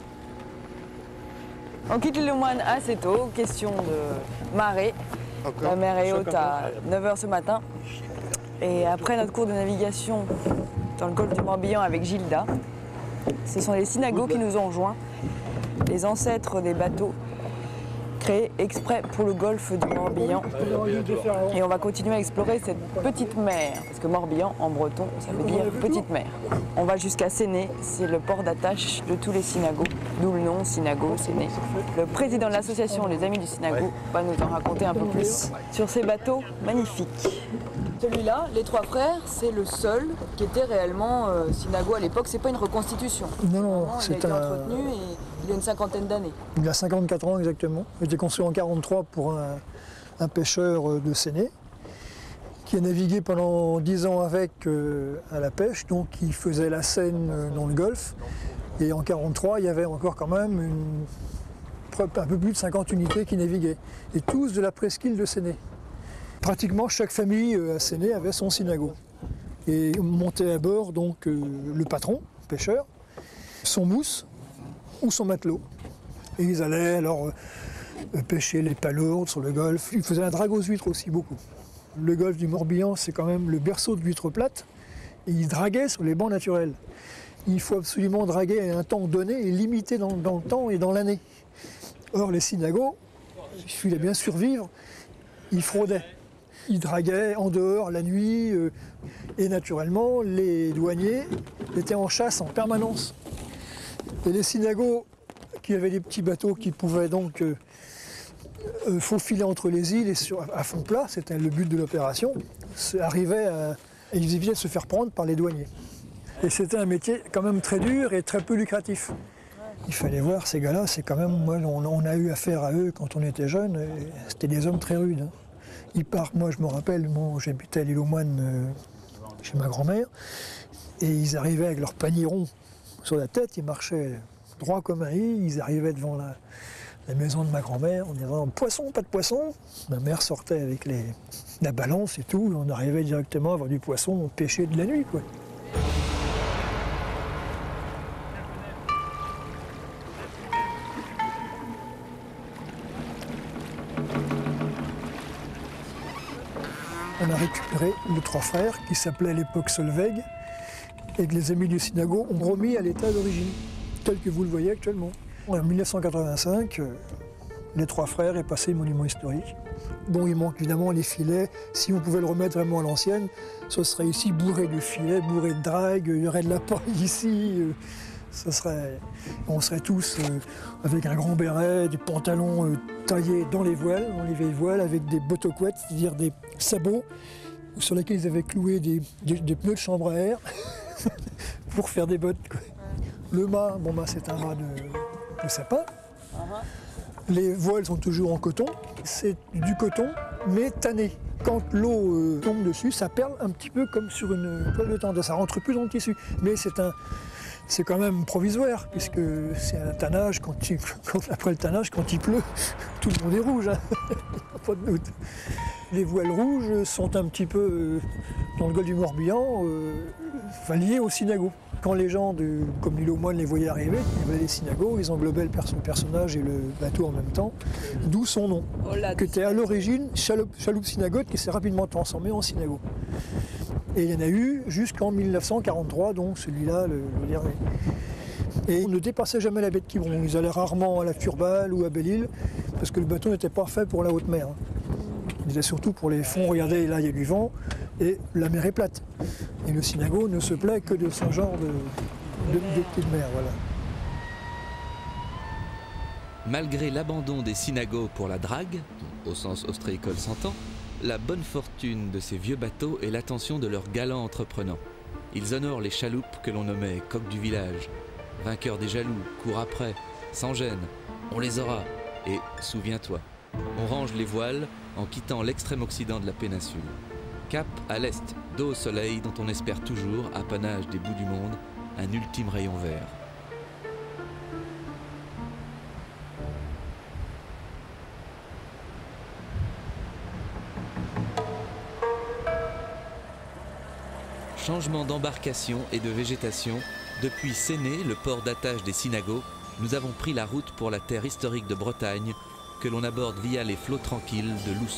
On quitte l'île aux Moines assez tôt, question de marée. La mer est haute à 9h ce matin. Et après notre cours de navigation dans le golfe du Morbihan avec Gilda, ce sont les synagos qui nous ont rejoints, les ancêtres des bateaux créés exprès pour le golfe du Morbihan. Et on va continuer à explorer cette petite mer, parce que Morbihan en breton, ça veut dire petite mer. On va jusqu'à Séné, c'est le port d'attache de tous les synagos, d'où le nom Synago, Séné. Le président de l'association Les Amis du Synago va nous en raconter un peu plus sur ces bateaux magnifiques. Celui-là, les Trois Frères, c'est le seul qui était réellement synago à l'époque. C'est pas une reconstitution. Non, il a été entretenu et il a une cinquantaine d'années. Il a 54 ans exactement. Il a été construit en 1943 pour un pêcheur de Séné qui a navigué pendant 10 ans avec à la pêche. Donc il faisait la Seine dans le Golfe. Et en 1943, il y avait encore quand même un peu plus de 50 unités qui naviguaient. Et tous de la presqu'île de Séné. Pratiquement chaque famille à Séné avait son synago. Et montait à bord donc le patron, pêcheur, son mousse ou son matelot. Et ils allaient alors pêcher les palourdes sur le golfe. Ils faisaient la drague aux huîtres aussi beaucoup. Le golfe du Morbihan, c'est quand même le berceau de l'huître plate. Et ils draguaient sur les bancs naturels. Il faut absolument draguer à un temps donné et limité dans le temps et dans l'année. Or les synagos, il fallait bien survivre, ils fraudaient. Ils draguaient en dehors la nuit et naturellement les douaniers étaient en chasse en permanence. Et les synagos qui avaient des petits bateaux qui pouvaient donc faufiler entre les îles et à fond plat, c'était le but de l'opération, ils évitaient de se faire prendre par les douaniers. Et c'était un métier quand même très dur et très peu lucratif. Il fallait voir ces gars-là, c'est quand même, moi on a eu affaire à eux quand on était jeunes, c'était des hommes très rudes. Hein. Ils partent, moi je me rappelle, j'habitais à l'île aux Moines chez ma grand-mère, et ils arrivaient avec leur panier rond sur la tête, ils marchaient droit comme un i, ils arrivaient devant la maison de ma grand-mère, on disant poisson, pas de poisson. Ma mère sortait avec la balance et tout, on arrivait directement à avoir du poisson pêché de la nuit, quoi. a récupéré les trois frères, qui s'appelaient à l'époque Solveig, et que les amis du Synago ont remis à l'état d'origine, tel que vous le voyez actuellement. En 1985, les trois frères est passé monument historique. Bon, il manque évidemment les filets. Si on pouvait le remettre vraiment à l'ancienne, ce serait ici bourré de filets, bourré de dragues, il y aurait de la paille ici. On serait tous avec un grand béret, des pantalons taillés dans les vieilles voiles, avec des botocouettes, c'est-à-dire des sabots sur lesquels ils avaient cloué des pneus de chambre à air pour faire des bottes, quoi. Le mât, bon, c'est un mât de sapin. Les voiles sont toujours en coton. C'est du coton, mais tanné. Quand l'eau tombe dessus, ça perle un petit peu comme sur une toile de tente. Ça rentre plus dans le tissu. Mais c'est quand même provisoire, puisque c'est un tannage. Après le tannage, quand il pleut, tout le monde est rouge, hein. Pas de doute. Les voiles rouges sont un petit peu, dans le golfe du Morbihan, liées au Synago. Quand les gens, comme l'île aux Moines, les voyaient arriver, ils voyaient les Synagos, ils englobaient le personnage et le bateau en même temps, d'où son nom, qui était à l'origine chaloupe synagogue, qui s'est rapidement transformé en Synago. Et il y en a eu jusqu'en 1943, donc celui-là, le dernier. Et on ne dépassait jamais la baie de Quiberon. Ils allaient rarement à la Turballe ou à Belle-Île, parce que le bateau n'était pas fait pour la haute mer. Il était surtout pour les fonds. Regardez, là, il y a du vent, et la mer est plate. Et le Synago ne se plaît que de ce genre de petite mer, voilà. Malgré l'abandon des Synagos pour la drague, au sens ostréicole s'entend, la bonne fortune de ces vieux bateaux est l'attention de leurs galants entreprenants. Ils honorent les chaloupes que l'on nommait coqs du village. Vainqueurs des jaloux, cours après, sans gêne, on les aura, et souviens-toi. On range les voiles en quittant l'extrême occident de la péninsule. Cap à l'est, dos au soleil dont on espère toujours, apanage des bouts du monde, un ultime rayon vert. Changement d'embarcation et de végétation, depuis Séné, le port d'attache des Synagos, nous avons pris la route pour la terre historique de Bretagne, que l'on aborde via les flots tranquilles de l'Oust.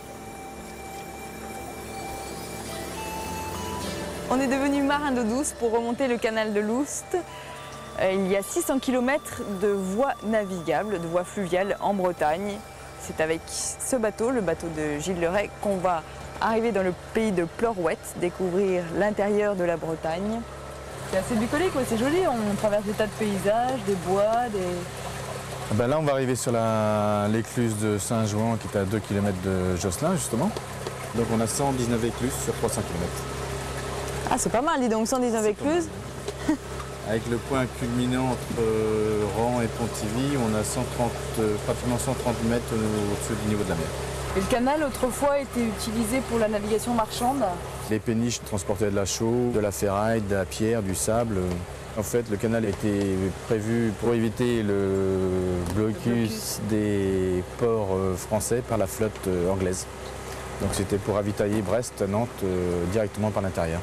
On est devenu marin d'eau douce pour remonter le canal de l'Oust. Il y a 600 km de voies navigables, de voies fluviales en Bretagne. C'est avec ce bateau, le bateau de Gilles Leray, qu'on va arriver dans le pays de Plorouette, découvrir l'intérieur de la Bretagne. C'est assez bucolique, c'est joli, on traverse des tas de paysages, des bois, des... Là, on va arriver sur l'écluse de Saint-Jouan qui est à 2 km de Josselin, justement. Donc on a 119 écluses sur 300 km. Ah, c'est pas mal, dis donc, 119 écluses. Avec le point culminant entre Rans et Pontivy, on a pratiquement 130 mètres au-dessus du niveau de la mer. Et le canal, autrefois, était utilisé pour la navigation marchande. Les péniches transportaient de la chaux, de la ferraille, de la pierre, du sable. En fait, le canal était prévu pour éviter le blocus des ports français par la flotte anglaise. Donc c'était pour ravitailler Brest, Nantes directement par l'intérieur.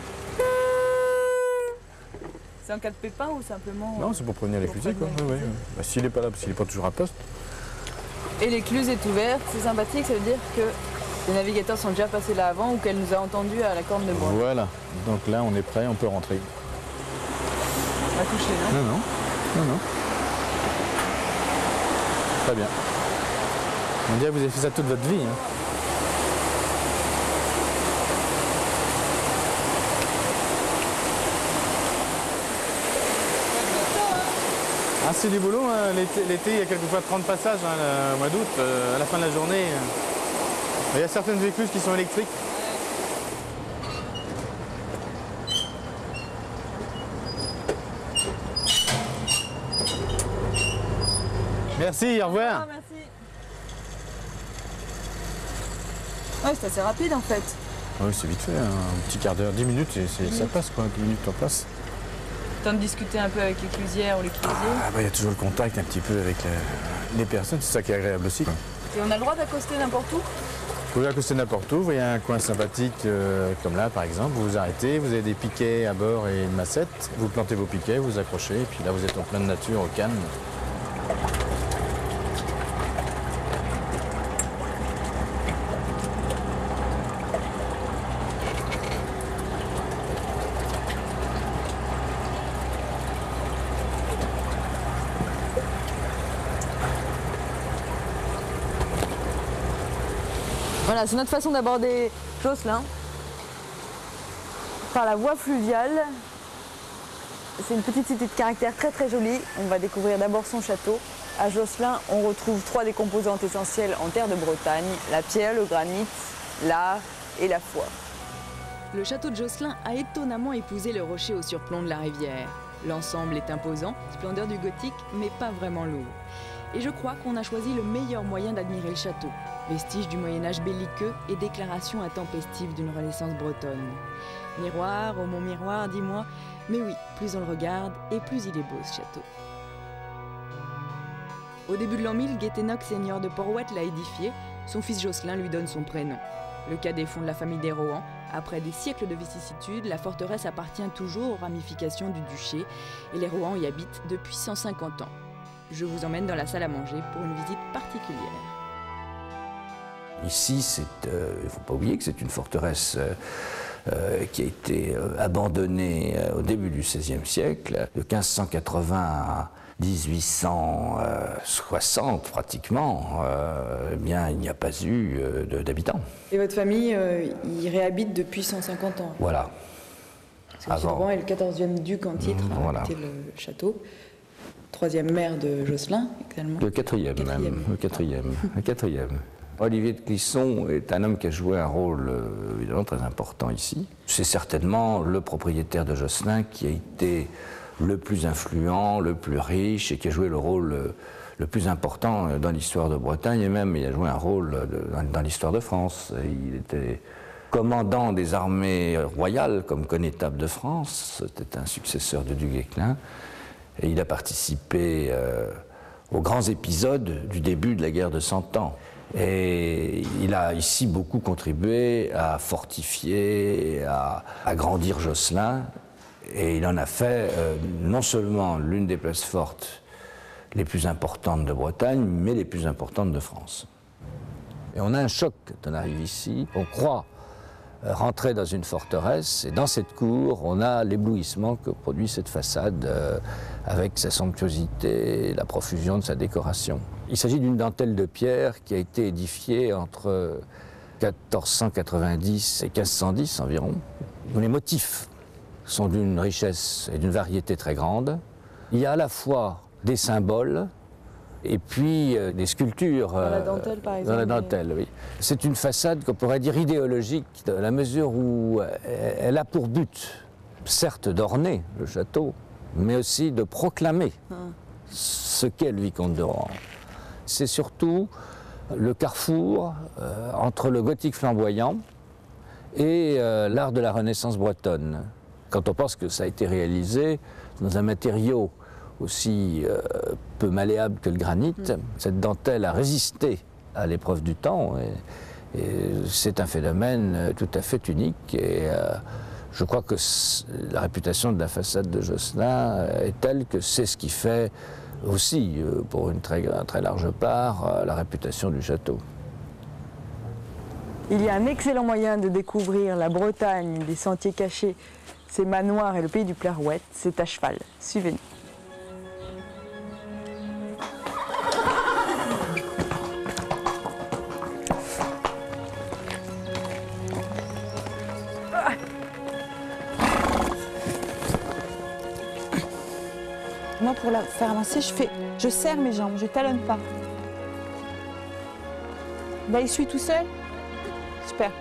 C'est en cas de pépin ou simplement... Non, c'est pour prévenir les fusils, quoi. Oui. S'il n'est pas là, parce qu'il n'est pas toujours à poste. Et l'écluse est ouverte, c'est sympathique, ça veut dire que les navigateurs sont déjà passés là avant ou qu'elle nous a entendus à la corne de bois. Voilà, donc là on est prêt, on peut rentrer. On va toucher, non? Non. Très bien. On dirait que vous avez fait ça toute votre vie, hein. Ah, c'est du boulot, hein. L'été, il y a quelquefois 30 passages, hein, le mois d'août, à la fin de la journée. Il y a certaines écluses qui sont électriques. Merci, au revoir. Merci. Ouais, c'est assez rapide en fait. Oui, c'est vite fait, hein. Un petit quart d'heure, 10 minutes, ça passe quoi, 10 minutes en place. Temps de discuter un peu avec l'éclusière ou l'éclusier. Il y a toujours le contact un petit peu avec les personnes, c'est ça qui est agréable aussi, quoi. Et on a le droit d'accoster n'importe où? Vous pouvez accoster n'importe où, vous voyez un coin sympathique comme là par exemple, vous vous arrêtez, vous avez des piquets à bord et une massette, vous plantez vos piquets, vous accrochez, et puis là vous êtes en pleine nature, au calme. Voilà, c'est notre façon d'aborder Josselin. Par la voie fluviale. C'est une petite cité de caractère très très jolie. On va découvrir d'abord son château. À Josselin, on retrouve 3 des composantes essentielles en terre de Bretagne, la pierre, le granit, l'art et la foi. Le château de Josselin a étonnamment épousé le rocher au surplomb de la rivière. L'ensemble est imposant, splendeur du gothique, mais pas vraiment lourd. Et je crois qu'on a choisi le meilleur moyen d'admirer le château. Vestige du Moyen-Âge belliqueux et déclaration intempestive d'une renaissance bretonne. Miroir, oh mon miroir, dis-moi, mais oui, plus on le regarde et plus il est beau ce château. Au début de l'an 1000, Guéthénoc, seigneur de Port-Ouët, l'a édifié. Son fils Josselin lui donne son prénom. Le cadet fonde la famille des Rohan. Après des siècles de vicissitudes, la forteresse appartient toujours aux ramifications du duché et les Rohan y habitent depuis 150 ans. Je vous emmène dans la salle à manger pour une visite particulière. Ici, il ne faut pas oublier que c'est une forteresse qui a été abandonnée au début du XVIe siècle, de 1580 à 1860 pratiquement, eh bien, il n'y a pas eu d'habitants. Et votre famille y réhabite depuis 150 ans? Voilà. Parce que Avant est le 14e duc en titre à habiter le château. 3e maire de Josselin, également. Le 4e même, le 4e. Olivier de Clisson est un homme qui a joué un rôle évidemment très important ici. C'est certainement le propriétaire de Josselin qui a été le plus influent, le plus riche et qui a joué le rôle le plus important dans l'histoire de Bretagne et même il a joué un rôle dans l'histoire de France. Il était commandant des armées royales comme connétable de France, c'était un successeur de Du Guesclin et il a participé aux grands épisodes du début de la guerre de 100 ans. Et il a ici beaucoup contribué à fortifier, à agrandir Josselin. Et il en a fait non seulement l'une des places fortes les plus importantes de Bretagne, mais les plus importantes de France. Et on a un choc quand on arrive ici. On croit rentrer dans une forteresse, et dans cette cour, on a l'éblouissement que produit cette façade avec sa somptuosité et la profusion de sa décoration. Il s'agit d'une dentelle de pierre qui a été édifiée entre 1490 et 1510 environ. Les motifs sont d'une richesse et d'une variété très grande. Il y a à la fois des symboles et puis des sculptures. Dans la dentelle, par exemple. Dans la dentelle, oui. C'est une façade qu'on pourrait dire idéologique, dans la mesure où elle a pour but, certes d'orner le château, mais aussi de proclamer ce qu'est le vicomte de Rohan. C'est surtout le carrefour entre le gothique flamboyant et l'art de la Renaissance bretonne. Quand on pense que ça a été réalisé dans un matériau aussi peu malléable que le granit, cette dentelle a résisté à l'épreuve du temps et c'est un phénomène tout à fait unique et je crois que la réputation de la façade de Josselin est telle que c'est ce qui fait aussi, pour une très large part, la réputation du château. Il y a un excellent moyen de découvrir la Bretagne, des sentiers cachés, ses manoirs et le pays du Plouer-Ouët, c'est à cheval. Suivez-nous. Moi, pour la faire avancer, je serre mes jambes, je talonne pas. Là, il suit tout seul. Super.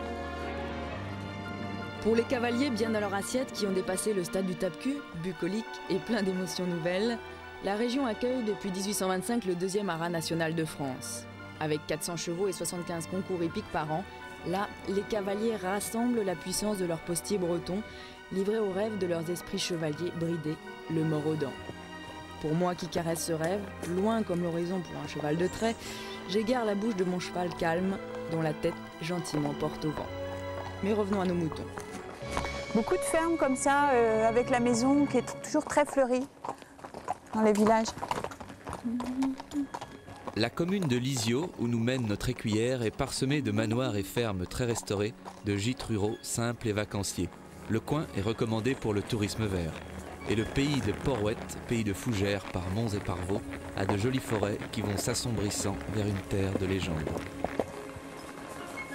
Pour les cavaliers bien dans leur assiette qui ont dépassé le stade du tape-cul, bucolique et plein d'émotions nouvelles, la région accueille depuis 1825 le 2e haras national de France. Avec 400 chevaux et 75 concours hippiques par an, là, les cavaliers rassemblent la puissance de leurs postiers bretons, livrés au rêve de leurs esprits chevaliers bridés, le mort aux dents. Pour moi qui caresse ce rêve, loin comme l'horizon pour un cheval de trait, j'égare la bouche de mon cheval calme, dont la tête gentiment porte au vent. Mais revenons à nos moutons. Beaucoup de fermes comme ça, avec la maison qui est toujours très fleurie dans les villages. La commune de Lisieux, où nous mène notre écuyère, est parsemée de manoirs et fermes très restaurés, de gîtes ruraux simples et vacanciers. Le coin est recommandé pour le tourisme vert. Et le pays de Port-Ouët, pays de fougères par monts et par vaux, a de jolies forêts qui vont s'assombrissant vers une terre de légende.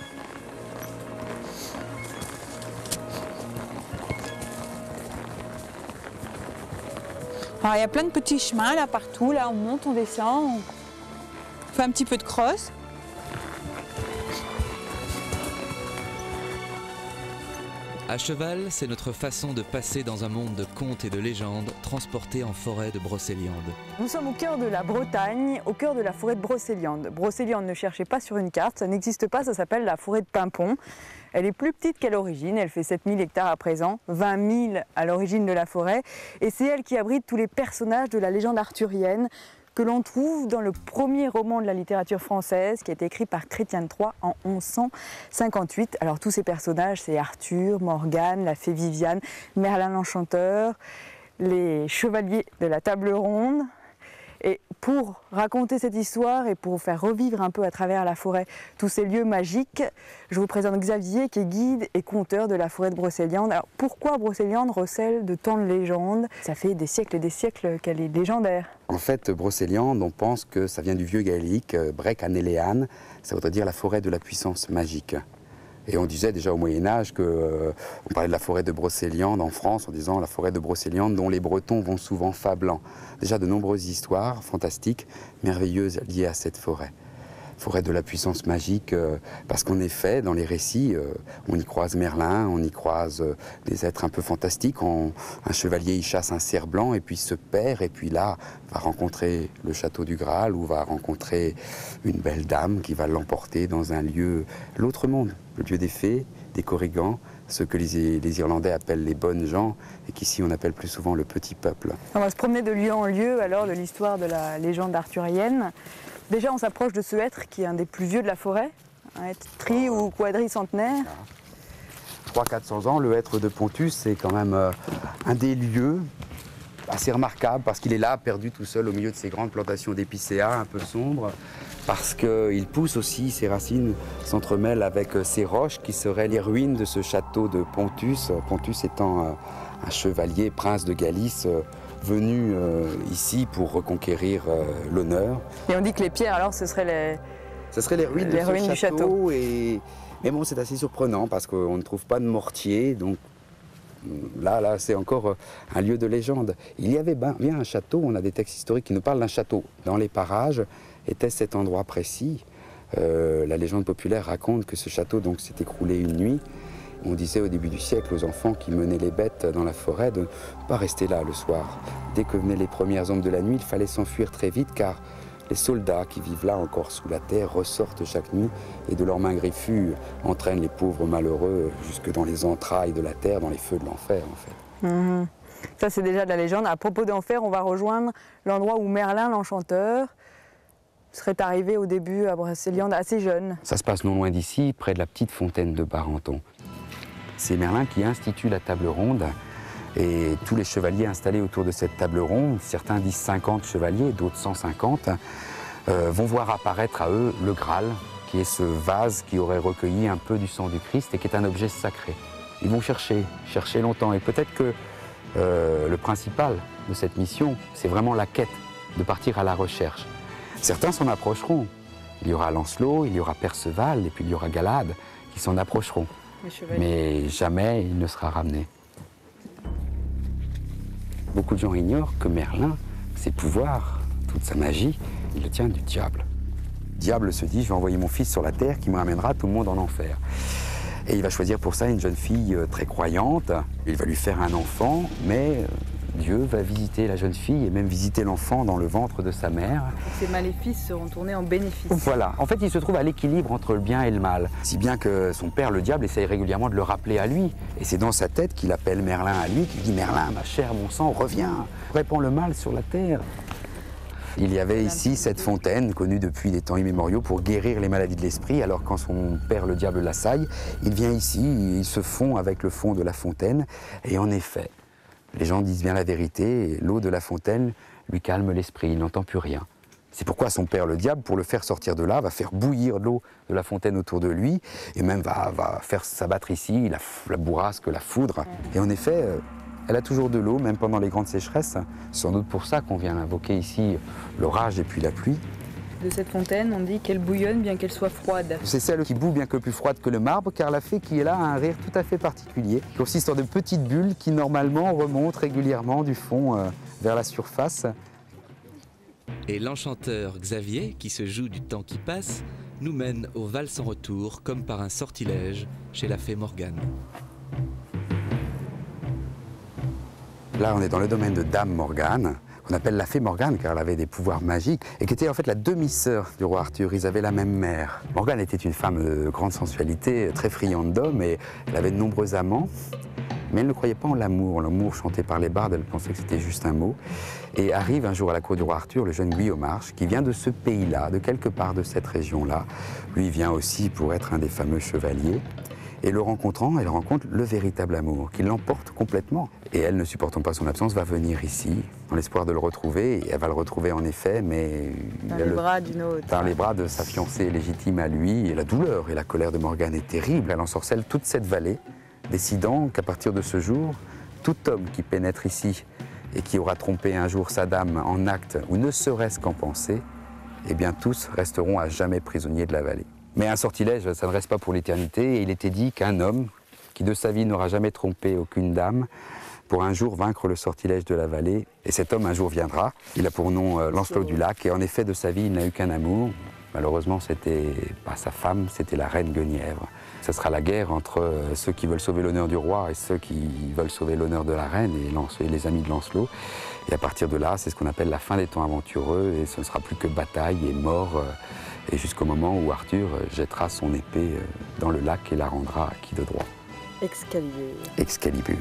Alors il y a plein de petits chemins là partout, là on monte, on descend, on fait un petit peu de crosse. À cheval, c'est notre façon de passer dans un monde de contes et de légendes transportés en forêt de Brocéliande. Nous sommes au cœur de la Bretagne, au cœur de la forêt de Brocéliande. Brocéliande, ne cherchez pas sur une carte, ça n'existe pas, ça s'appelle la forêt de Pimpon. Elle est plus petite qu'à l'origine, elle fait 7000 hectares à présent, 20 000 à l'origine de la forêt. Et c'est elle qui abrite tous les personnages de la légende arthurienne que l'on trouve dans le premier roman de la littérature française qui a été écrit par Chrétien de Troyes en 1158. Alors tous ces personnages, c'est Arthur, Morgane, la fée Viviane, Merlin l'Enchanteur, les chevaliers de la Table Ronde. Et pour raconter cette histoire et pour faire revivre un peu à travers la forêt tous ces lieux magiques, je vous présente Xavier qui est guide et conteur de la forêt de Brocéliande. Alors pourquoi Brocéliande recèle de tant de légendes? Ça fait des siècles et des siècles qu'elle est légendaire. En fait, Brocéliande, on pense que ça vient du vieux gaélique, Brec Anéléan, ça voudrait dire la forêt de la puissance magique. Et on disait déjà au Moyen-Âge on parlait de la forêt de Brocéliande en France en disant la forêt de Brocéliande dont les Bretons vont souvent fablant. Déjà de nombreuses histoires fantastiques, merveilleuses liées à cette forêt. Forêt de la puissance magique, parce qu'en effet, dans les récits, on y croise Merlin, on y croise des êtres un peu fantastiques. Un chevalier, il chasse un cerf blanc et puis se perd, et puis là, va rencontrer le château du Graal ou va rencontrer une belle dame qui va l'emporter dans un lieu, l'autre monde, le lieu des fées, des Corrigans, ce que les Irlandais appellent les bonnes gens et qu'ici on appelle plus souvent le petit peuple. On va se promener de lieu en lieu alors de l'histoire de la légende arthurienne. Déjà, on s'approche de ce hêtre qui est un des plus vieux de la forêt, un hêtre tri ou quadricentenaire. 300-400 ans, le hêtre de Pontus, c'est quand même un des lieux assez remarquables parce qu'il est là, perdu tout seul au milieu de ces grandes plantations d'épicéas un peu sombres, parce qu'il pousse aussi, ses racines s'entremêlent avec ces roches qui seraient les ruines de ce château de Pontus. Pontus étant un chevalier, prince de Galice, venu ici pour reconquérir l'honneur. Et on dit que les pierres, alors, ce seraient les ruines, de ce du château. Mais bon, c'est assez surprenant parce qu'on ne trouve pas de mortier, donc là c'est encore un lieu de légende. Il y avait bien un château, on a des textes historiques qui nous parlent d'un château. Dans les parages, était cet endroit précis. La légende populaire raconte que ce château s'est écroulé une nuit. On disait au début du siècle aux enfants qui menaient les bêtes dans la forêt de ne pas rester là le soir. Dès que venaient les premières ombres de la nuit, il fallait s'enfuir très vite car les soldats qui vivent là encore sous la terre ressortent chaque nuit et de leurs mains griffues entraînent les pauvres malheureux jusque dans les entrailles de la terre, dans les feux de l'enfer en fait. Mmh. Ça c'est déjà de la légende. À propos d'enfer, on va rejoindre l'endroit où Merlin l'Enchanteur serait arrivé au début à Brocéliande assez jeune. Ça se passe non loin d'ici, près de la petite fontaine de Barenton. C'est Merlin qui institue la table ronde et tous les chevaliers installés autour de cette table ronde, certains disent 50 chevaliers, d'autres 150, vont voir apparaître à eux le Graal, qui est ce vase qui aurait recueilli un peu du sang du Christ et qui est un objet sacré. Ils vont chercher longtemps et peut-être que le principal de cette mission, c'est vraiment la quête, de partir à la recherche. Certains s'en approcheront. Il y aura Lancelot, il y aura Perceval et puis il y aura Galad qui s'en approcheront. Mais jamais il ne sera ramené. Beaucoup de gens ignorent que Merlin, ses pouvoirs, toute sa magie, il le tient du diable. Le diable se dit, je vais envoyer mon fils sur la terre qui me ramènera tout le monde en enfer. Et il va choisir pour ça une jeune fille très croyante. Il va lui faire un enfant, mais Dieu va visiter la jeune fille et même visiter l'enfant dans le ventre de sa mère. Ces maléfices seront tournés en bénéfice. Voilà. En fait, il se trouve à l'équilibre entre le bien et le mal. Si bien que son père, le diable, essaye régulièrement de le rappeler à lui. Et c'est dans sa tête qu'il appelle Merlin à lui, qu'il dit « Merlin, ma chair, mon sang, reviens, répands le mal sur la terre ». Il y avait ici cette fontaine, connue depuis des temps immémoriaux, pour guérir les maladies de l'esprit. Alors quand son père, le diable, l'assaille, il vient ici, il se fond avec le fond de la fontaine. Et en effet, les gens disent bien la vérité, l'eau de la fontaine lui calme l'esprit, il n'entend plus rien. C'est pourquoi son père, le diable, pour le faire sortir de là, va faire bouillir l'eau de la fontaine autour de lui, et même va faire s'abattre ici la bourrasque, la foudre. Et en effet, elle a toujours de l'eau, même pendant les grandes sécheresses. C'est sans doute pour ça qu'on vient invoquer ici l'orage et puis la pluie. de cette fontaine, on dit qu'elle bouillonne bien qu'elle soit froide. C'est celle qui bout bien que plus froide que le marbre, car la fée qui est là a un rire tout à fait particulier, qui consiste en de petites bulles qui normalement remontent régulièrement du fond vers la surface. Et l'enchanteur Xavier, qui se joue du temps qui passe, nous mène au Val sans retour, comme par un sortilège, chez la fée Morgane. Là, on est dans le domaine de Dame Morgane, qu'on appelle la fée Morgane, car elle avait des pouvoirs magiques, et qui était en fait la demi-sœur du roi Arthur. Ils avaient la même mère. Morgane était une femme de grande sensualité, très friande d'hommes, et elle avait de nombreux amants. Mais elle ne croyait pas en l'amour. L'amour chanté par les bardes, elle pensait que c'était juste un mot. Et arrive un jour à la cour du roi Arthur le jeune Guillaume Marche, qui vient de ce pays-là, de quelque part de cette région-là. Lui vient aussi pour être un des fameux chevaliers. Et le rencontrant, elle rencontre le véritable amour, qui l'emporte complètement. Et elle, ne supportant pas son absence, va venir ici, dans l'espoir de le retrouver. Et elle va le retrouver en effet, mais... Dans les bras d'une autre. Dans les bras de sa fiancée légitime à lui. Et la douleur et la colère de Morgane est terrible. Elle ensorcelle toute cette vallée, décidant qu'à partir de ce jour, tout homme qui pénètre ici et qui aura trompé un jour sa dame en acte ou ne serait-ce qu'en pensée, eh bien tous resteront à jamais prisonniers de la vallée. Mais un sortilège, ça ne reste pas pour l'éternité, et il était dit qu'un homme qui de sa vie n'aura jamais trompé aucune dame, pour un jour vaincre le sortilège de la vallée, et cet homme un jour viendra. Il a pour nom Lancelot du Lac, et en effet de sa vie il n'a eu qu'un amour. Malheureusement c'était pas sa femme, c'était la reine Guenièvre. Ce sera la guerre entre ceux qui veulent sauver l'honneur du roi et ceux qui veulent sauver l'honneur de la reine et les amis de Lancelot. Et à partir de là, c'est ce qu'on appelle la fin des temps aventureux, et ce ne sera plus que bataille et mort, et jusqu'au moment où Arthur jettera son épée dans le lac et la rendra à qui de droit. Excalibur. Excalibur.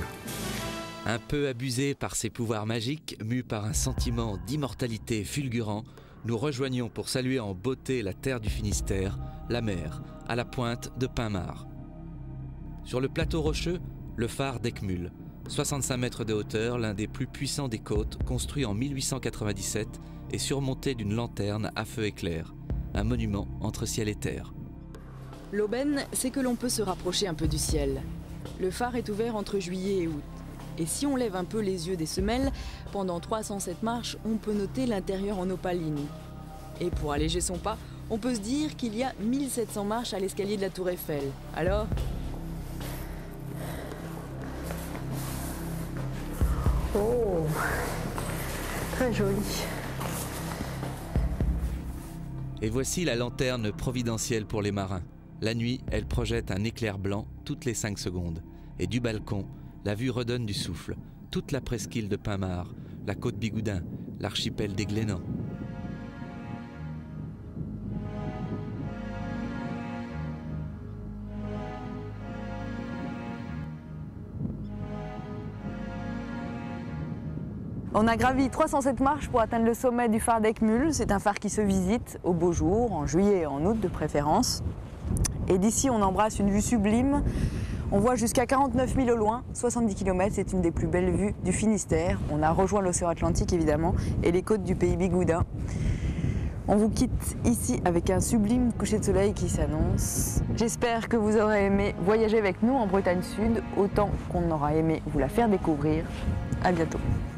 Un peu abusé par ses pouvoirs magiques, mu par un sentiment d'immortalité fulgurant, nous rejoignons pour saluer en beauté la terre du Finistère, la mer, à la pointe de Pinmar. Sur le plateau rocheux, le phare d'Eckmühl, 65 mètres de hauteur, l'un des plus puissants des côtes, construit en 1897 et surmonté d'une lanterne à feu éclair, un monument entre ciel et terre. L'aubaine, c'est que l'on peut se rapprocher un peu du ciel. Le phare est ouvert entre juillet et août. Et si on lève un peu les yeux des semelles, pendant 307 marches, on peut noter l'intérieur en opaline. Et pour alléger son pas, on peut se dire qu'il y a 1700 marches à l'escalier de la Tour Eiffel. Alors ? Oh, très joli. Et voici la lanterne providentielle pour les marins. La nuit, elle projette un éclair blanc toutes les 5 secondes. Et du balcon, la vue redonne du souffle. Toute la presqu'île de Pinmar, la côte Bigoudin, l'archipel des Glénans. On a gravi 307 marches pour atteindre le sommet du phare d'Eckmühl. C'est un phare qui se visite au beau jour, en juillet et en août de préférence. Et d'ici, on embrasse une vue sublime. On voit jusqu'à 49 000 au loin, 70 km, c'est une des plus belles vues du Finistère. On a rejoint l'océan Atlantique évidemment et les côtes du pays Bigoudin. On vous quitte ici avec un sublime coucher de soleil qui s'annonce. J'espère que vous aurez aimé voyager avec nous en Bretagne Sud, autant qu'on aura aimé vous la faire découvrir. À bientôt.